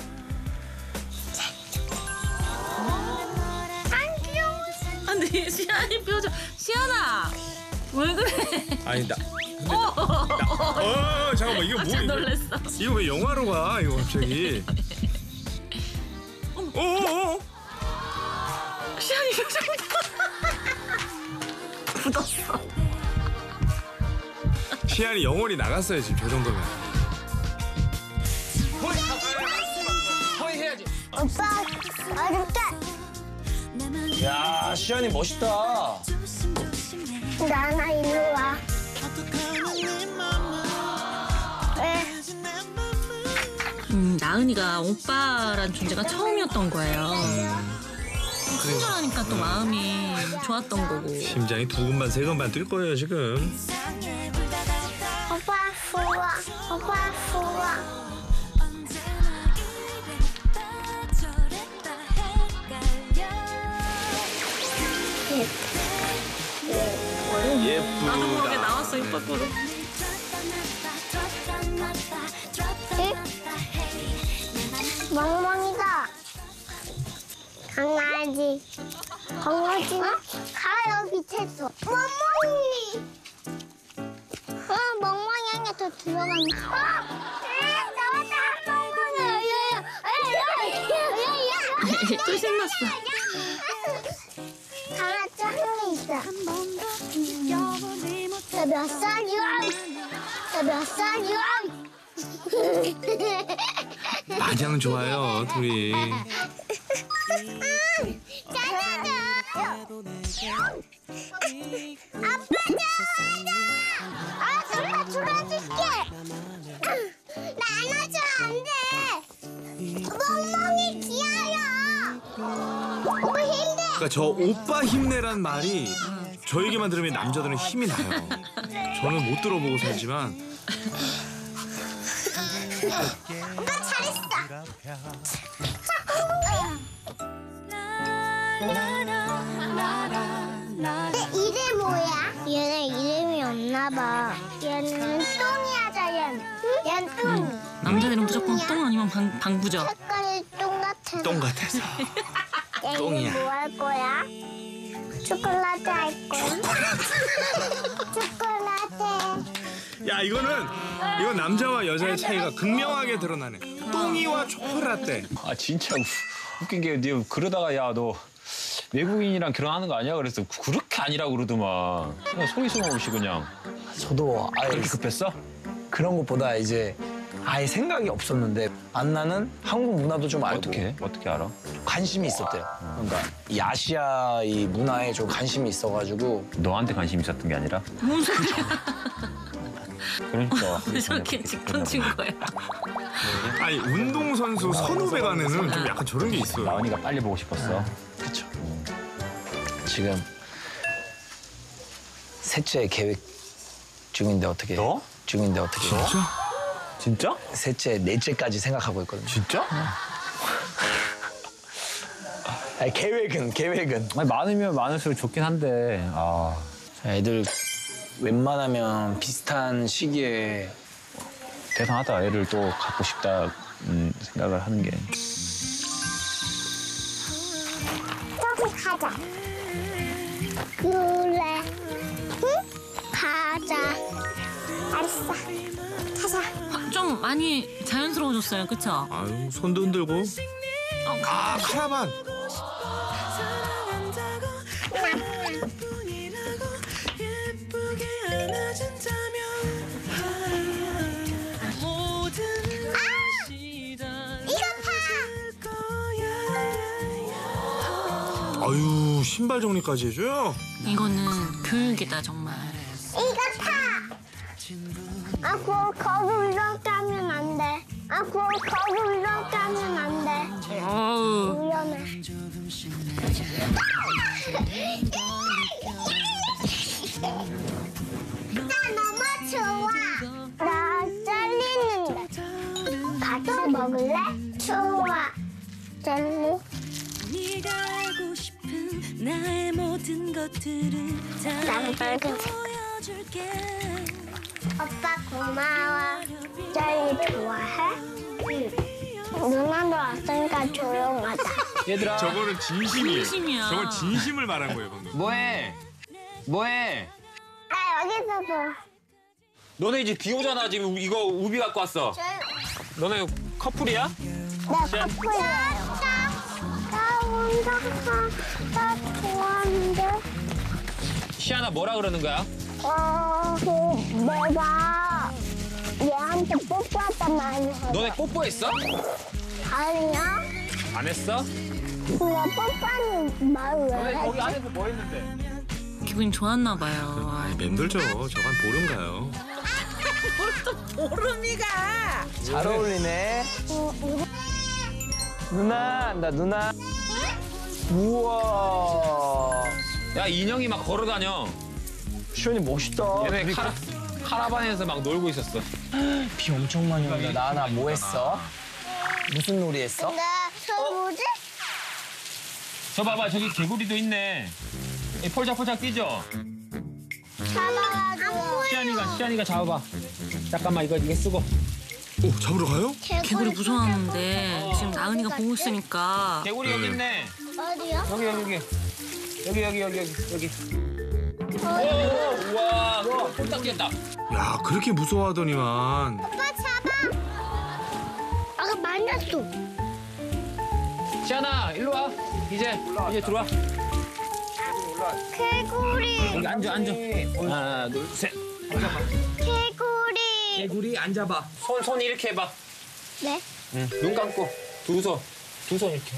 안 귀여워. 근데 시안이 표정. 시안아 왜 그래? 아니 잠깐만 이거 깜짝 뭐 놀랐어. 이거 왜 영화로 가 이거 갑자기. 시안이 표정 굳었어. 시안이 영혼이 나갔어요 지금 저 정도면. 허이 해야지. 오빠 어렵다. 야, 시안이 멋있다. 나나 일로 와. 왜? 나은이가 오빠란 존재가 처음이었던 거예요. 친절하니까 또 마음이 좋았던 거고. 심장이 두근반 세근반 뛸 거예요 지금. 오빠 좋아. 오빠 좋아. 나도 모르게 예쁘다. 나왔어 이뻐꾸로. 멍멍이다. 강아지. 강아지는 가 여기 있어. 멍멍이. 멍멍이 안에 더 들어가는. 나왔다 멍멍이. 야야야야야야야야. 또 신났어. 강아지 한 명 있어. 나 몇 살이야? 나 몇 살이야? 마냥 좋아요 둘이. 짜자자. 아빠 좋아하자. 아빠 줄여줄게. 나 안아줘 안 돼. 멍멍이 귀여워. 오빠 힘내. 그러니까 저 오빠 힘내란 말이 저에게만 들으면 남자들은 힘이 나요. 저는 못 들어보고 살지만. 오빠 잘했어. 이름 뭐야? 얘네 이름이 없나 봐. 얘는 똥이하자 얘는. 얘는 똥. 남자들은 무조건 똥 아니면 방구죠. 색깔이 똑같아. 똥 같아서. 똥이야. 뭐 할 거야? 초콜릿 할 거야? 초콜릿. 야 이건 남자와 여자의 차이가 극명하게 드러나네. 똥이와 초코라떼. 아 진짜 웃긴 게 네 그러다가 야 너 외국인이랑 결혼하는 거 아니야? 그래서 그렇게 아니라고 그러더만. 그냥 속이 숨어 없이 그냥. 저도 아예 그렇게 급했어? 그런 것보다 이제 아예 생각이 없었는데 안나는 한국 문화도 좀 알고 어떻게 알아? 관심이 있었대요. 그러니까 이 아시아 이 문화에 좀 관심이 있어가지고 너한테 관심 있었던 게 아니라? 뭔 소리야? 그러니까. 왜 저렇게 직던진 거야? 아니 운동선수 선후배간에는 좀 약간 저런 게 있어요. 나은이가 빨리 보고 싶었어. 그쵸. 지금 셋째 계획 중인데 어떻게? 너? 중인데 어떻게? 진짜? 셋째, 넷째까지 생각하고 있거든요. 진짜? 아니, 계획은. 아니, 많으면 많을수록 좋긴 한데. 아. 애들 웬만하면 비슷한 시기에 대단하다. 애를 또 갖고 싶다 생각을 하는 게. 저기 가자. 그래. 응? 가자. 알았어. 가자. 좀 많이 자연스러워졌어요, 그쵸? 아유 손도 흔들고. 아 카라반. 아유 신발 정리까지 해줘요? 이거는 교육이다 정말. 이거 타. 아, 거기 이렇게 하면 안 돼. 아, 거기 이렇게 하면 안 돼. 위험해. 나 너무 좋아. 나 잘리는데. 같이 먹을래? 좋아. 젤리. 네가 알고 싶은 나의 모든 것들을 나는 다 빨간색. 보여줄게. 오빠 고마워. 젤리 좋아해? 응. 누나도 왔으니까 조용하다. 얘들아. 저거는 진심이에요. 진심이야. 저건 진심을 말한 거예요 방금. 뭐해? 뭐해? 아, 여기서 봐. 너네 이제 비 오잖아. 지금 이거 우비 갖고 왔어. 너네 커플이야? 나 커플이에요. 나 혼자 나 좋아하는데. 시아나 뭐라 그러는 거야? 내가 얘한테 뽀뽀했단 말이야. 너네 뽀뽀했어? 아니야? 안 했어? 내가 뽀뽀하는 말 왜 너네 거기 했지? 안에서 뭐 했는데? 기분이 좋았나 봐요. 아 맴돌죠. 저건 보름 가요. 잘 어울리네. 누나, 나 누나. 우와. 야 인형이 막 걸어다녀. 시원이 멋있다. 얘네 카라반에서 막 놀고 있었어. 비 엄청 많이 온다. 나나 뭐 했어? 무슨 놀이 했어? 저 뭐지? 저 봐봐 저기 개구리도 있네. 이 폴짝폴짝 뛰죠? 잡아가지고. 시안이가 잡아봐. 잠깐만 이거 쓰고. 오 잡으러 가요? 개구리 무서워하는데 지금 나은이가 보고 있으니까. 개구리 여기 있네. 어디요? 여기. 오, 우와, 폴딱 뛰었다. 야 그렇게 무서워하더니만. 오빠 잡아. 아까 만났어. 시안아, 일로 와. 이제 들어와. 개구리. 여기 앉아. 하나, 둘, 셋. 개구리. 개구리 앉아봐. 손 이렇게 해봐. 네? 응. 눈 감고 두 손 이렇게.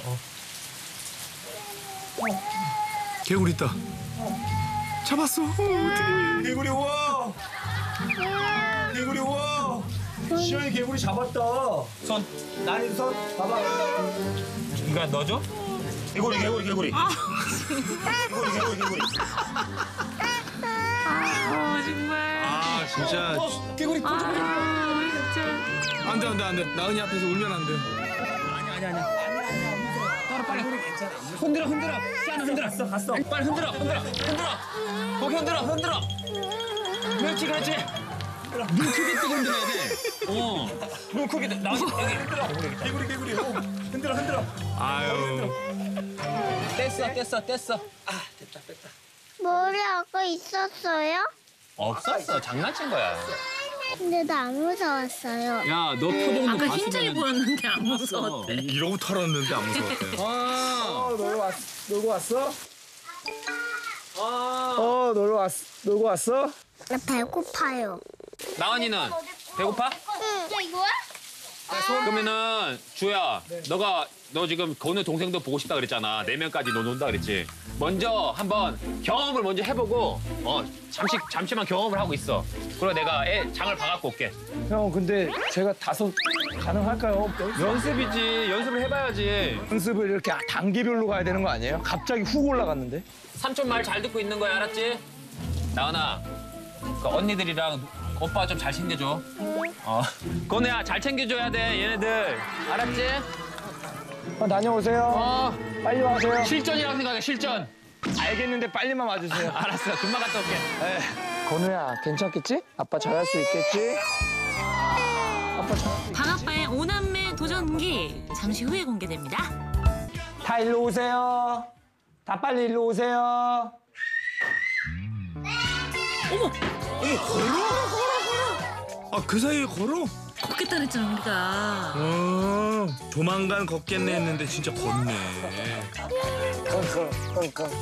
개구리 있다. 잡았어. 어떡해. 개구리 와. 개구리 와. 시원이 개구리 잡았다. 손. 나린 손 봐봐. 이거 넣어줘? 개구리. 개구리. 아 정말. 아 진짜. 개구리 아 진짜. 안돼. 나은이 앞에서 울면 안 돼. 아니야. 빨리. 흔들어. 시안아 흔들어. 갔어. 빨리 흔들어. 거기 흔들어. 그렇지. 눈 크게 뜨고 흔들어야 돼. 눈 크게 나 여기 개구리. 흔들어. 아유. 뗐어. 머리 아까 있었어요? 없었어. 장난친 거야. 근데 나 안 무서웠어요. 야, 너 표정도 아까 힘차게 보였는데 안 무서웠대. 이러고 털었는데 안 무서웠대. 놀고 왔어? 놀고 왔어? 나 배고파요. 나은이는 배고파? 응. 이거야? 그러면은 주야, 너 지금 건우 동생도 보고 싶다 그랬잖아. 4명까지 너 논다 그랬지. 먼저 한번 경험을 먼저 해보고 잠시만 경험을 하고 있어. 그리고 내가 장을 봐갖고 올게. 형 근데 제가 5 가능할까요? 연습이지. 연습을 해봐야지. 연습을 이렇게 단계별로 가야 되는 거 아니에요? 갑자기 훅 올라갔는데? 삼촌 말 잘 듣고 있는 거야, 알았지? 나은아, 그 언니들이랑 오빠 좀 잘 챙겨줘. 건우야, 잘 챙겨줘야 돼, 얘네들. 알았지? 다녀오세요. 빨리 와세요. 실전이라고 생각해, 실전. 알겠는데 빨리만 와주세요. 알았어, 금방 갔다 올게. 건우야, 괜찮겠지? 아빠 잘할 수 있겠지? 방아빠의 5남매 도전기 잠시 후에 공개됩니다. 다 일로 오세요. 다 빨리 일로 오세요. 아, 그 사이에 걸어? 걷겠다 그랬잖아 우리가. 조만간 걷겠네 했는데 진짜 걷네. 끙끙.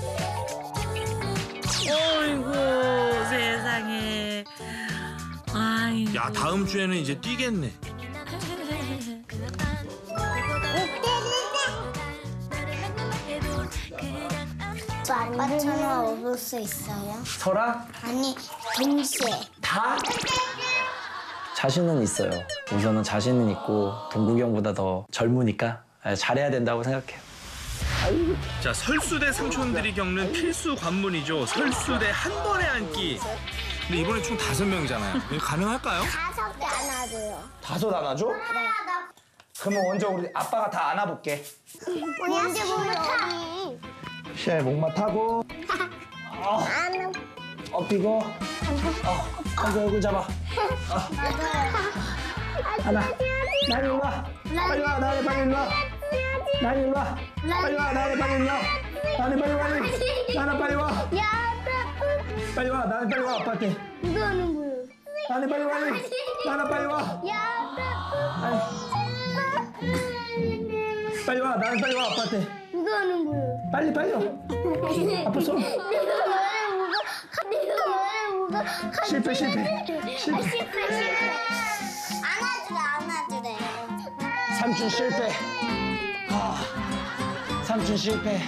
어이구 세상에. 아이고. 야, 다음 주에는 이제 뛰겠네. 저 아빠처럼 얻을 수 있어요? 설아? 아니, 동시에. 다? 자신은 있어요. 우선은 자신은 있고 동국이 형보다 더 젊으니까 잘해야 된다고 생각해요. 자, 설수대 삼촌들이 겪는 필수 관문이죠. 설수대 한 번에 앉기. 근데 이번에 총 5명이잖아요. 이거 가능할까요? 5개 안아줘요. 5 안아줘? 네. 그러면 먼저 우리 아빠가 다 안아볼게. 언제 보면 시아의 목마 타고 안아. 엎이고 얼굴 잡아. 하나. 나니 일로 와. 빨리 와. 나니 빨리 일로 와. 나니 일로 와. 빨리 와. 나니 빨리 일로 와. 나니 빨리 와. 나나 빨리 와. 야, 빨리 와. 나니 빨리 와. 아빠한테. 이거 하는 거예요. 나니 빨리 와. 나나 빨리 와. 야, 빨리 와. 나니 빨리 와. 아빠한테. 이거 하는 거예요. 빨리 와. 아빠 손. 실패. 안아주래. 삼촌 실패. 삼촌 실패.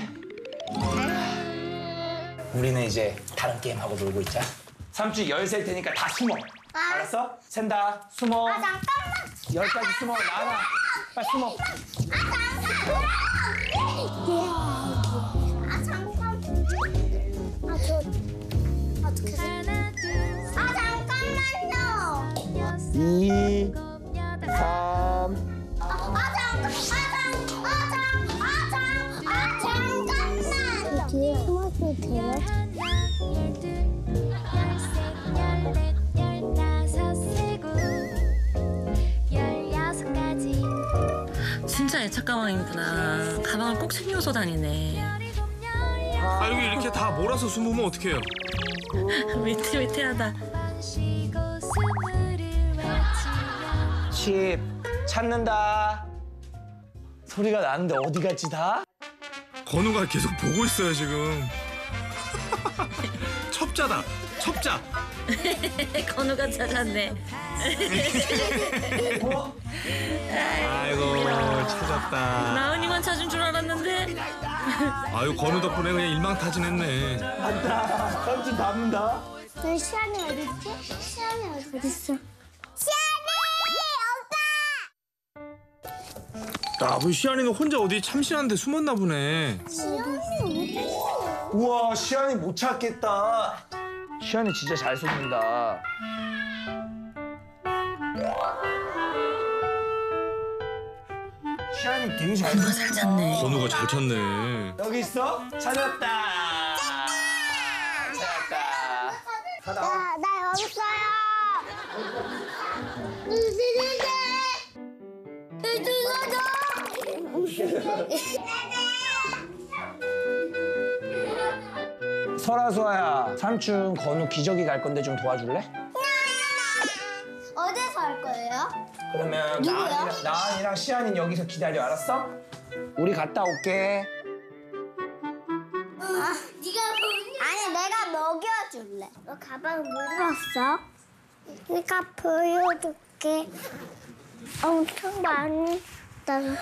우리는 이제 다른 게임 하고 놀고 있자. 삼촌 10 셀 테니까 다 숨어. 알았어? 센다. 숨어. 잠깐만. 10까지 숨어. 나가. 빨리 숨어. 잠깐만요. 2, 3. 잠깐만. 뒤에 숨어도 돼요? 진짜 애착 가방이구나. 가방을 꼭 챙겨서 다니네. 아, 여기 이렇게 다 몰아서 숨으면 어떡해요? 위태위태하다. 10. 찾는다. 소리가 나는데 어디 갔지 다? 건우가 계속 보고 있어요, 지금. 첩자다. 첩자. 건우가 찾았네. 아이고, 찾았다. 나은이만 찾은 줄 알았는데. 아유, 건우 덕분에 그냥 일망타진했네. 안다. 삼촌 잡는다. 너 시안이 어딨지? 시안이 어딨어? 시안이 오빠! 야, 그 시안이는 혼자 어디 참신한데 숨었나 보네. 시안이 어딨어? 우와, 시안이 못 찾겠다. 시안이 진짜 잘 숨는다. 시안이 되게 잘 건우가 숨는다. 잘 찾네. 건우가 잘 찾네. 여기 있어? 찾았다. 찾았다. 나 여기 있어요. 설아수아야, 삼촌 건우 기저귀 갈 건데 좀 도와줄래? 어디서 할 거예요? 그러면 누구요? 나은이랑 시안이는 여기서 기다려, 알았어? 우리 갔다 올게. 아니 내가 먹여줄래. 너 가방 물었어? 내가 보여줄게. 엄청 많이 있다.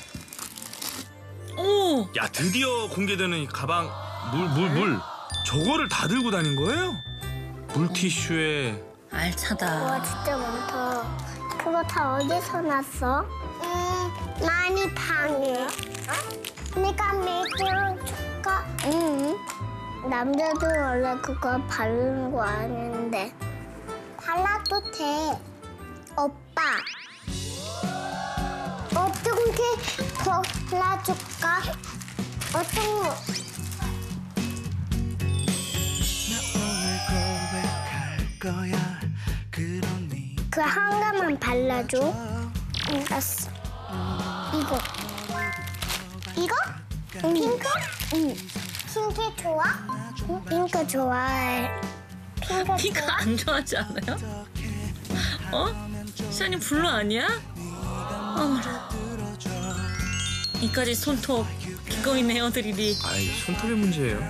오, 야 드디어 공개되는 이 가방 물 저거를 다 들고 다닌 거예요? 물티슈에 알차다. 와 진짜 많다. 그거 다 어디서 났어? 많이 방에. 내가 맥주랑 줄까? 남자도 원래 그거 바르는 거 아닌데. 발라도 돼. 오빠. 어떤 게 발라줄까? 어떤 거? 그 한 개만 발라줘. 알았어. 이거. 이거? 핑크? 응. 핑크 좋아? 핑크 좋아해. 핑크 안 좋아하지 않아요? 어? 시안이 블루 아니야? 이까지 손톱 기꺼이 헤어드리리. 아이 손톱의 문제예요.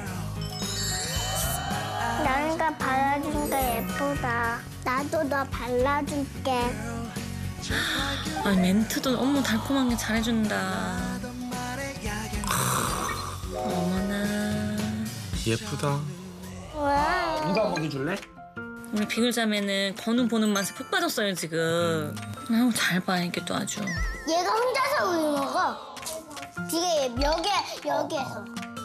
나니까 발라주니까 예쁘다. 나도 너 발라줄게. 아니 멘트도 너무 달콤한 게 잘해준다. 어머나. 예쁘다. 왜? 누가 먹여줄래? 우리 비글자매는 건우 보는 맛에 푹 빠졌어요 지금. 아우 잘 봐 이게 또 아주. 얘가 혼자서 우유 먹어. 되게 여기에서.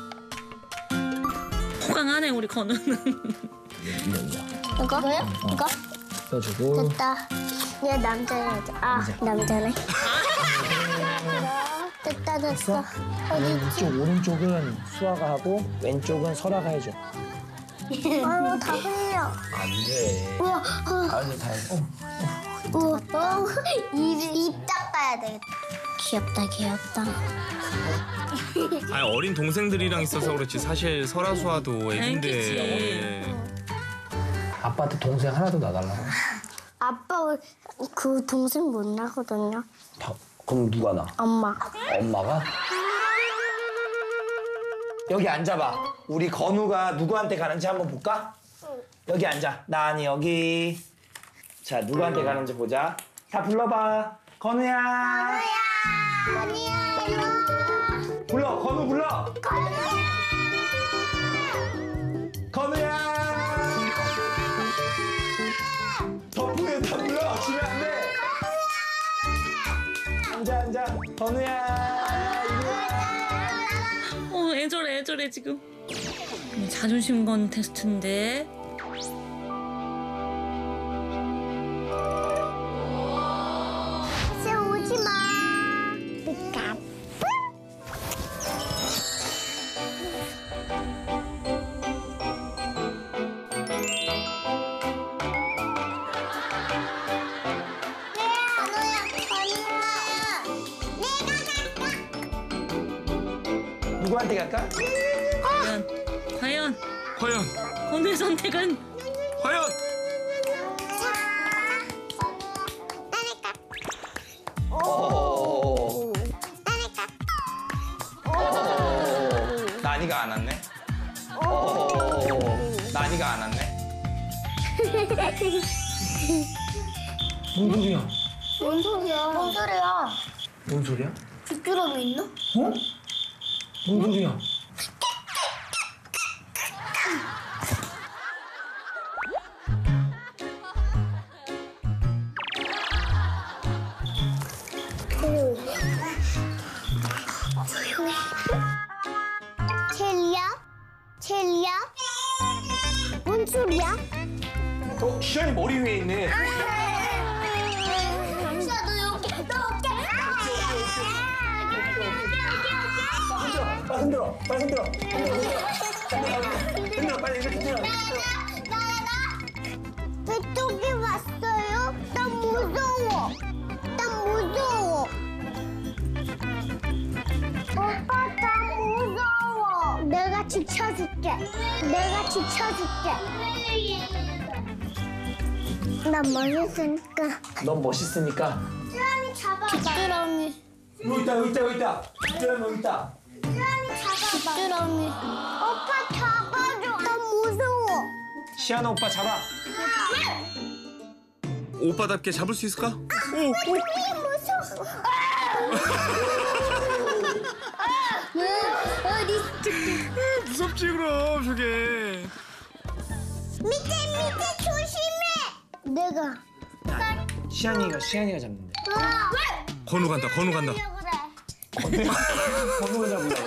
호강하네 우리 건우는. 이거? 뭐야? 이거? 써주고. 됐다. 얘 남자야지. 아, 남자네. 됐다, 됐어. 어디 있지? 이쪽 오른쪽은 수아가 하고 왼쪽은 설아가 해줘. 아유, 다 흘려. 안 돼. 우와, 아니 다 해. 우와. 입 닦아야 되겠다. 귀엽다, 귀엽다. 아니 어린 동생들이랑 있어서 그렇지 사실 설아수아도 애긴데. 애기지. 아빠한테 동생 하나도 놔달라고. 아빠 그 동생 못 나거든요. 그럼 누가 나? 엄마. 엄마가? 여기 앉아봐. 우리 건우가 누구한테 가는지 한번 볼까? 여기 앉아. 나은이 여기. 자, 누구한테 가는지 보자. 다 불러봐. 건우야. 건우야, 이리 와. 불러. 건우 불러. 건우야. 덕분에 다 불러. 지면 안 돼. 앉아. 건우야. 애절해 지금. 자존심 건 테스트인데. 이제 오지 마. 그니까. 누구한테 갈까? 과연 과연 건우의 선택은? 과연 나니가 안 왔네. 나니가 안 왔네. 뭔 소리야? 뭔 소리야? 뭔 소리야? 뭔 소리야? 귀뚜라미 있나? 어? 뭔 소리야? 조용해. 젤리야? 뭔 소리야? 시안이 머리 위에 있네. 너 여기. 흔들어. 빨리 이렇게 흔들어. 나. 왜 쪽이 왔어요? 지켜줄게. 난 멋있으니까. 넌 멋있으니까. 쭈라미 잡아봐. 귀뚜라미. 여기 있다 여기 있다 여기 있다. 쭈라미 여기 있다. 쭈라미 잡아봐. 귀뚜라미. 오빠 잡아줘. 난 무서워. 시아나 오빠 잡아. 오빠답게 잡을 수 있을까? 무서워. 어디? 무섭지 그럼 저게. 밑에 조심해. 내가. 시안이가 잡는데. 건우 간다. 그래. 건우가 잡으려고 그러네?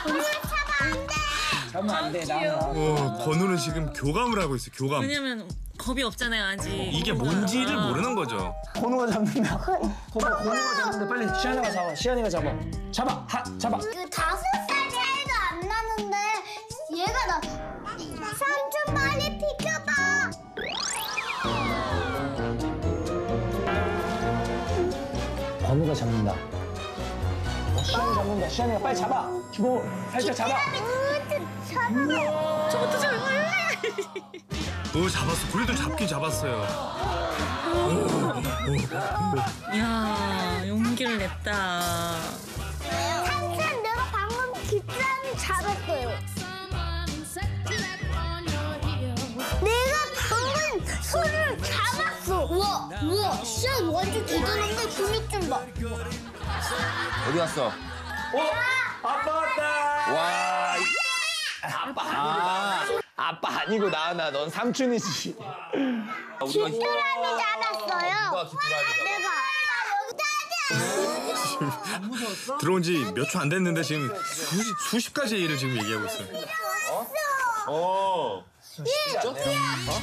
잡으면 안 돼. 잡으면 안 돼. 나는. 건우는 지금 교감을 하고 있어. 교감. 왜냐면 겁이 없잖아요 아직. 이게 뭔지를 모르는 거죠. 건우가 잡는다. 건우가 잡는데 빨리 시안이가 잡아. 시안이가 잡아. 잡아. 잡아. 그 5살 차이도 안 나는데 얘가 나 삼촌 빨리 비켜봐. 건우가 잡는다. 시안이 잡는다. 시안이가 빨리 잡아. 주고 살짝 잡아. 저것도 잘 오 잡았어. 그래도 잡긴 잡았어요. 야 용기를 냈다. 삼촌 내가 방금 귀뚜라미 잡았어요. 내가 방금 손을 잡았어. 우와 시안 완전 대단한데 근육 좀 봐. 어디 갔어? 아빠 왔다. 와. 아빠 아니고 나은아. 넌 삼촌이지. 귀뚜라미 잡았어요. 내가. 들어온 지 몇 초 안 됐는데 지금 수십 가지의 일을 지금 얘기하고 있어요. 진짜? 나도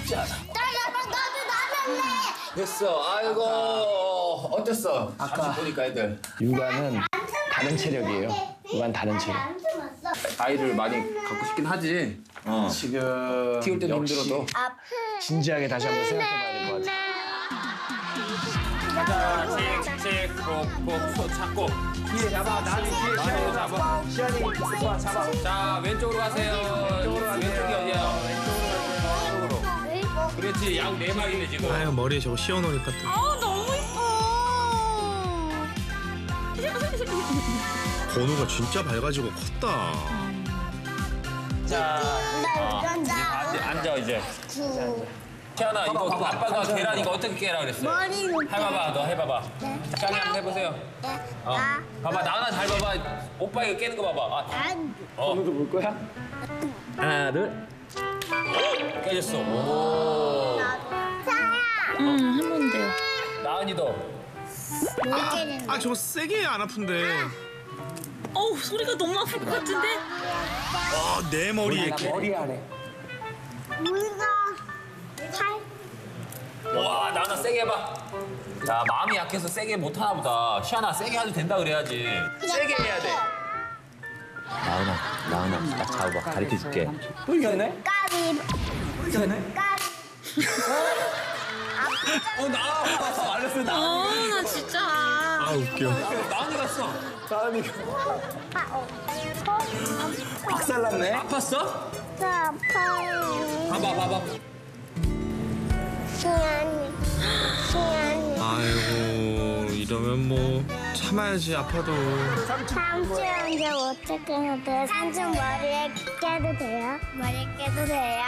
나갔네. 됐어. 아이고. 어땠어? 아까 보니까 애들. 육아는 다른 체력이에요. 육아는 다른 체력. 아이를 많이 갖고 싶긴 하지. 지금 키울 때는 역시 힘들어도. 진지하게 다시 한번 생각해봐야 될 것 같아. 칙칙 꼭꼭 찾고. 뒤에 잡아. 나는 뒤에 시안이 잡아. 시안이 오빠 잡아. 자 왼쪽으로 가세요. 왼쪽이 어디야? 왼쪽으로. 그렇지. 양 4마리네 지금. 아유 머리에 저거 씌워놓으니까 또. 너무 이뻐. 건우가 진짜 밝아지고 컸다. 자. 앉아 이제. 시안아 이거 아빠가 계란 이거 어떻게 깨라 그랬어? 머리로. 해봐봐. 너 해봐봐. 짱이 한번 해보세요. 봐봐 나나 잘 봐봐. 오빠 이거 깨는 거 봐봐. 건우도 볼 거야? 하나 둘. 깨졌어. 오. 한 번 돼요. 나은이도. 아 저거 세게 안 아픈데. 어우 소리가 너무 아플 것 같은데. 내 머리에 머리 아래. 우리가 와 나나 세게 해봐. 자 마음이 약해서 세게 못하나 보다. 시안아 세게 해도 된다 그래야지. 세게 해야 돼. 나은아 딱 잡아봐. 가르쳐줄게. 또 이겼네? 까비. 이겼네? 까비. 나 알았어 나. 나 진짜. 아 웃겨. 나은이 갔어. 나은이가 박살났네. 아팠어? 아파요. 봐봐. 시안이. 아이고 이러면 뭐 참아야지 아파도. 삼촌 이제 어떻게 해야 돼? 삼촌 머리에 깨도 돼요? 머리에 깨도 돼요?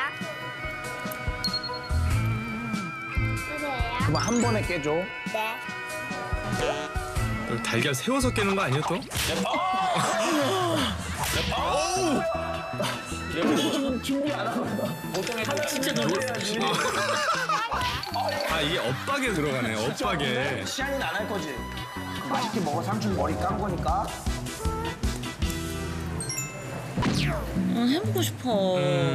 그럼 한 번에 깨줘. 네. 여기 달걀 세워서 깨는 거 아니야 또? 준비 안 하고. 진짜 놀랐어. 아 이게 엇박에 들어가네. 엇박에. 시안이는 안 할 거지? 맛있게 먹어. 삼촌 머리 깐 거니까. 해보고 싶어.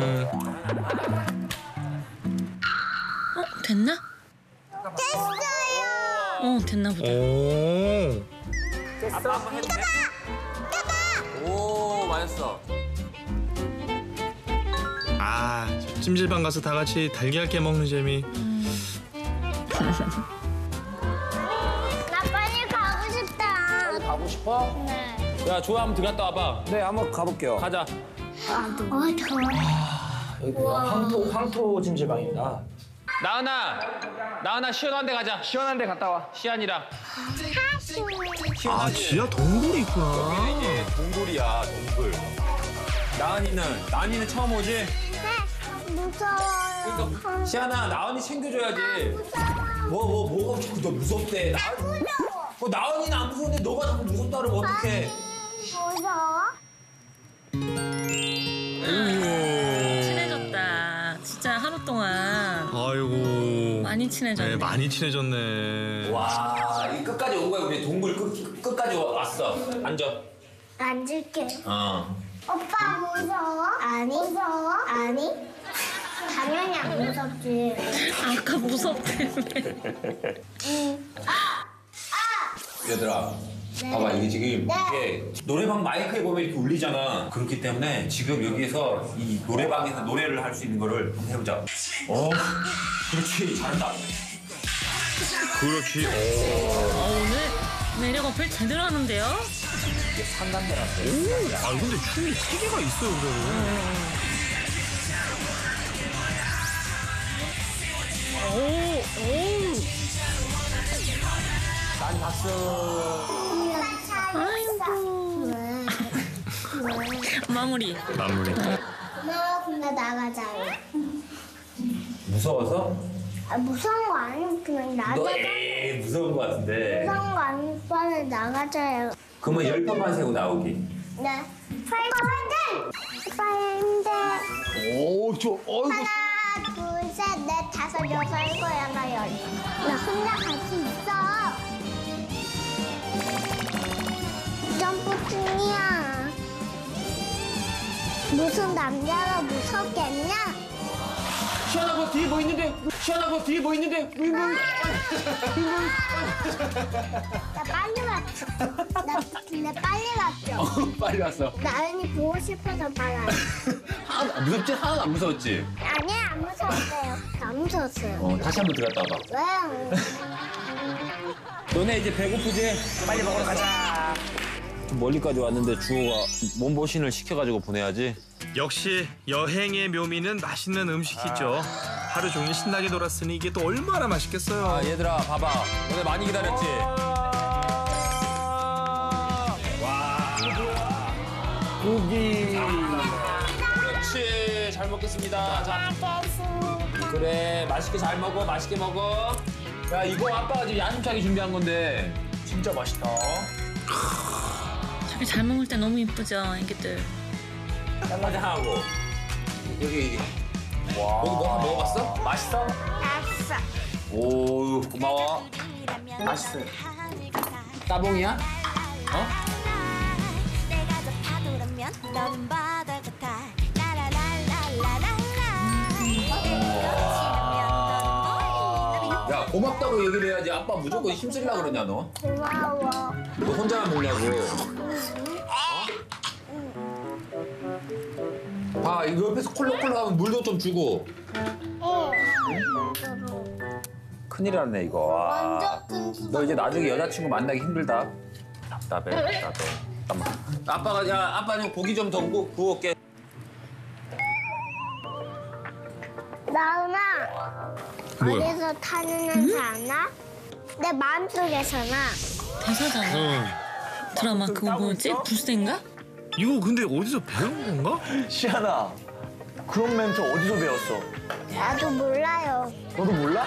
됐나? 됐어요. 됐나 보다. 오. 아빠 한번 해도 돼? 오 맞았어. 아 찜질방 가서 다 같이 달걀 깨 먹는 재미. 나 빨리 가고 싶다. 가고 싶어? 네. 야 조아 한번 들어갔다 와봐. 네, 한번 가볼게요. 가자. 더워. 여기가 황토 찜질방이다. 나은아 시원한 데 가자. 시원한 데 갔다 와. 시안이랑. 아 지하 동굴이 있구나. 이게 동굴이야 동굴. 나은이는 처음 오지? 네. 무서워요. 시안아 나은이 챙겨줘야지. 뭐가 자꾸 너 무섭대. 나은이는 안 무서운데 너가 자꾸 무섭다 그러면 어떡해. 무서워? 친해졌다. 진짜 하루 동안 아이고. 많이 친해졌네. 네, 많이 친해졌네. 와, 이 끝까지 온 거야. 우리 동굴 끝까지 왔어. 앉아. 앉을게. 오빠 무서워? 아니. 무서워? 아니. 당연히 안 무섭지. 아까 무섭다며. 얘들아, 봐봐 이게 지금 이게 노래방 마이크에 보면 이렇게 울리잖아. 그렇기 때문에 지금 여기에서 이 노래방에서 노래를 할 수 있는 거를 한번 해보자. 그렇지 잘한다. 그렇지. 오늘 매력 어필 제대로 하는데요? 이게 상간대라서. 아 근데 춤이 세계가 있어요, 그래. 난 봤어. 아이고. 마무리. 고마워. 근데 나가자요. 무서워서? 아, 무서운 거 아니고 그냥 너 나가자. 에이 무서운 거 같은데. 무서운 거 아니고 빨리 나가자요. 그러면 10번만 세고 나오기. 네. 파이팅! 파이팅! 하나, 둘, 셋, 넷, 다섯, 여섯, 일곱, 여덟, 열. 나 혼자 갈 수 있어. 점프 중이야. 무슨 남자가 무섭겠냐? 시원하고 뒤에 뭐 있는데? 나 빨리 왔어. 나 빨리 왔죠. 빨리 왔어. 나은이 보고 싶어서 빨리 무섭지? 하나도 안 무서웠지? 아니야, 안 무서웠어요. 안 무서웠어요. 다시 한번 들어갔다 와봐. 왜? 너네 이제 배고프지? 빨리 먹으러 가자. 좀 멀리까지 왔는데 주호가 몸보신을 시켜가지고 보내야지. 역시 여행의 묘미는 맛있는 음식이죠. 하루 종일 신나게 놀았으니 이게 또 얼마나 맛있겠어요. 얘들아 봐봐. 너네 많이 기다렸지? 고기. 그렇지. 잘 먹겠습니다. 자. 그래. 맛있게 잘 먹어. 맛있게 먹어. 야 이거 아빠가 지금 야심차게 준비한 건데. 진짜 맛있다. 저렇게 잘 먹을 때 너무 이쁘죠, 애기들. 한마디 하고. 여기. 와. 여기 뭐 한번 먹어봤어? 맛있어? 알았어. 오 고마워. 맛있어. 따봉이야? 내가 저 파도라면 너는 바다 같아 라라라라라라 야 고맙다고 얘기를 해야지. 아빠 무조건 힘쓰려고 그러냐 너? 고마워. 너 혼자만 먹냐고. 봐 이거 옆에서 콜록콜록 하면 물도 좀 주고. 큰일 났네 이거. 와. 너 이제 나중에 여자친구 만나기 힘들다. 답답해. 잠깐만. 아빠 좀 고기 좀 더 구울게. 나은아, 뭐야? 어디서 타는 냄새 안 나? 내 마음속에서나. 대사잖아. 드라마 그거 뭐였지? 불새인가? 이거 근데 어디서 배운 건가? 시안아, 그런 멘트 어디서 배웠어? 나도 몰라요. 너도 몰라?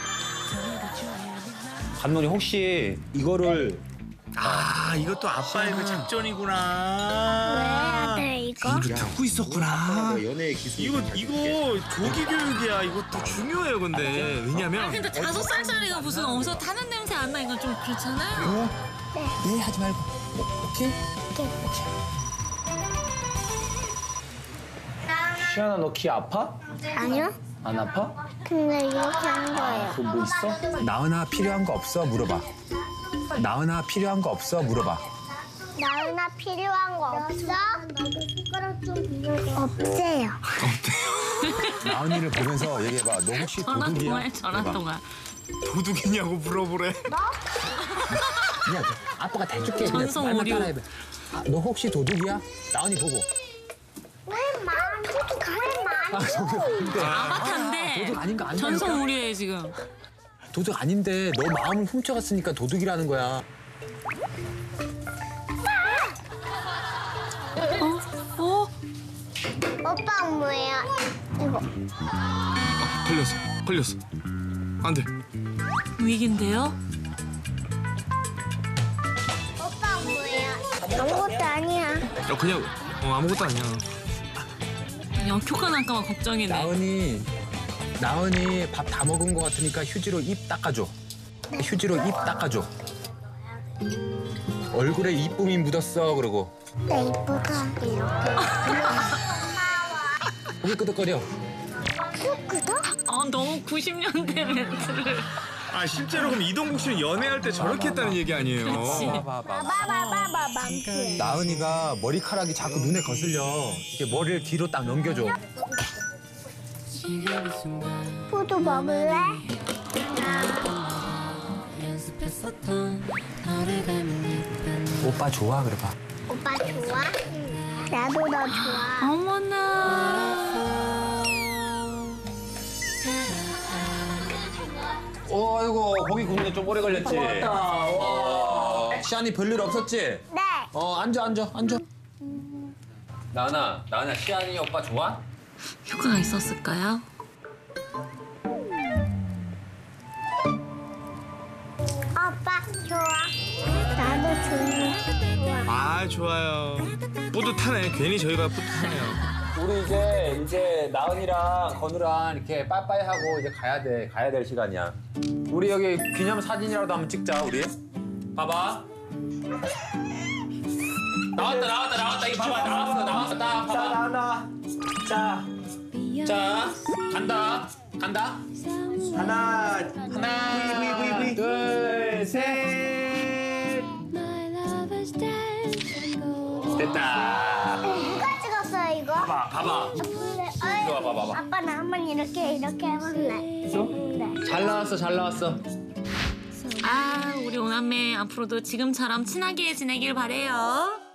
감독님 혹시 이거를 아 이것도 아빠의 그 작전이구나. 왜 해야 돼, 이거? 이거 듣고 있었구나. 연애의 기술. 이거 조기 교육이야. 이것도 중요해요. 근데 왜냐면 근데 5살짜리가 무슨 어디서 타는 냄새 안 나? 이건 좀 그렇잖아요. 네 하지 말고. 오케이? 시안아, 너 귀 아파? 아니요? 안 아파? 근데 이렇게 한 거예요. 그거 뭐 있어? 나은아 필요한 거 없어 물어봐. 나은아 필요한 거 없어 물어봐. 나은아 필요한 거 없어? 없어요. 나은이를 보면서 얘기해봐. 너 혹시 전화 도둑이야? 통화해, 전화 해봐. 통화. 도둑이냐고 물어보래. 그냥 아빠가 대줄게. 전송 말만 오류. 따라해봐. 너 혹시 도둑이야? 나은이 보고. 왜 말? 왜 말? 아바타인데 도둑 아닌 거 아니야? 전성 무료예요 지금. 도둑 아닌데 너 마음을 훔쳐갔으니까 도둑이라는 거야. 오빠 뭐야? 이거. 걸렸어. 안 돼. 위기인데요? 오빠 뭐야? 아무것도 아니야. 그냥 아무것도 아니야. 그냥 교과 날까봐 걱정이네. 나은이 밥 다 먹은 거 같으니까 휴지로 입 닦아줘. 얼굴에 이쁨이 묻었어 그러고. 나 이쁘다. 이렇게. 고개 끄덕거려. 끄덕? 너무 90년대 멘트를. 실제로 그럼 이동국 씨는 연애할 때 저렇게 했다는 얘기 아니에요? 봐봐 맘치. 나은이가 머리카락이 자꾸 눈에 거슬려. 이렇게 머리를 뒤로 딱 넘겨줘. 포도 먹을래? 오빠 좋아 그래봐. 오빠 좋아? 나도 너 좋아. 어머나. 아이고 고기 굽는데 좀 오래 걸렸지. 시안이 별일 없었지? 네. 앉아. 나은아 시안이 오빠 좋아? 효과가 있었을까요? 오빠 좋아. 나도 좋아. 좋아요. 뿌듯하네. 괜히 저희가 뿌듯하네요. 우리 이제 나은이랑 건우랑 이렇게 빠빠이 하고 이제 가야 될 시간이야. 우리 여기 기념 사진이라도 한번 찍자 우리. 봐봐. 나왔다. 이거 봐봐 나왔어. 딱 봐봐. 나나. 자, 간다. 하나, 둘, 셋. 됐다. 누가 찍었어 이거? 봐봐. 이리 와봐. 아빠 나 한번 이렇게 해볼래. 네. 잘 나왔어. 우리 오남매 앞으로도 지금처럼 친하게 지내길 바래요.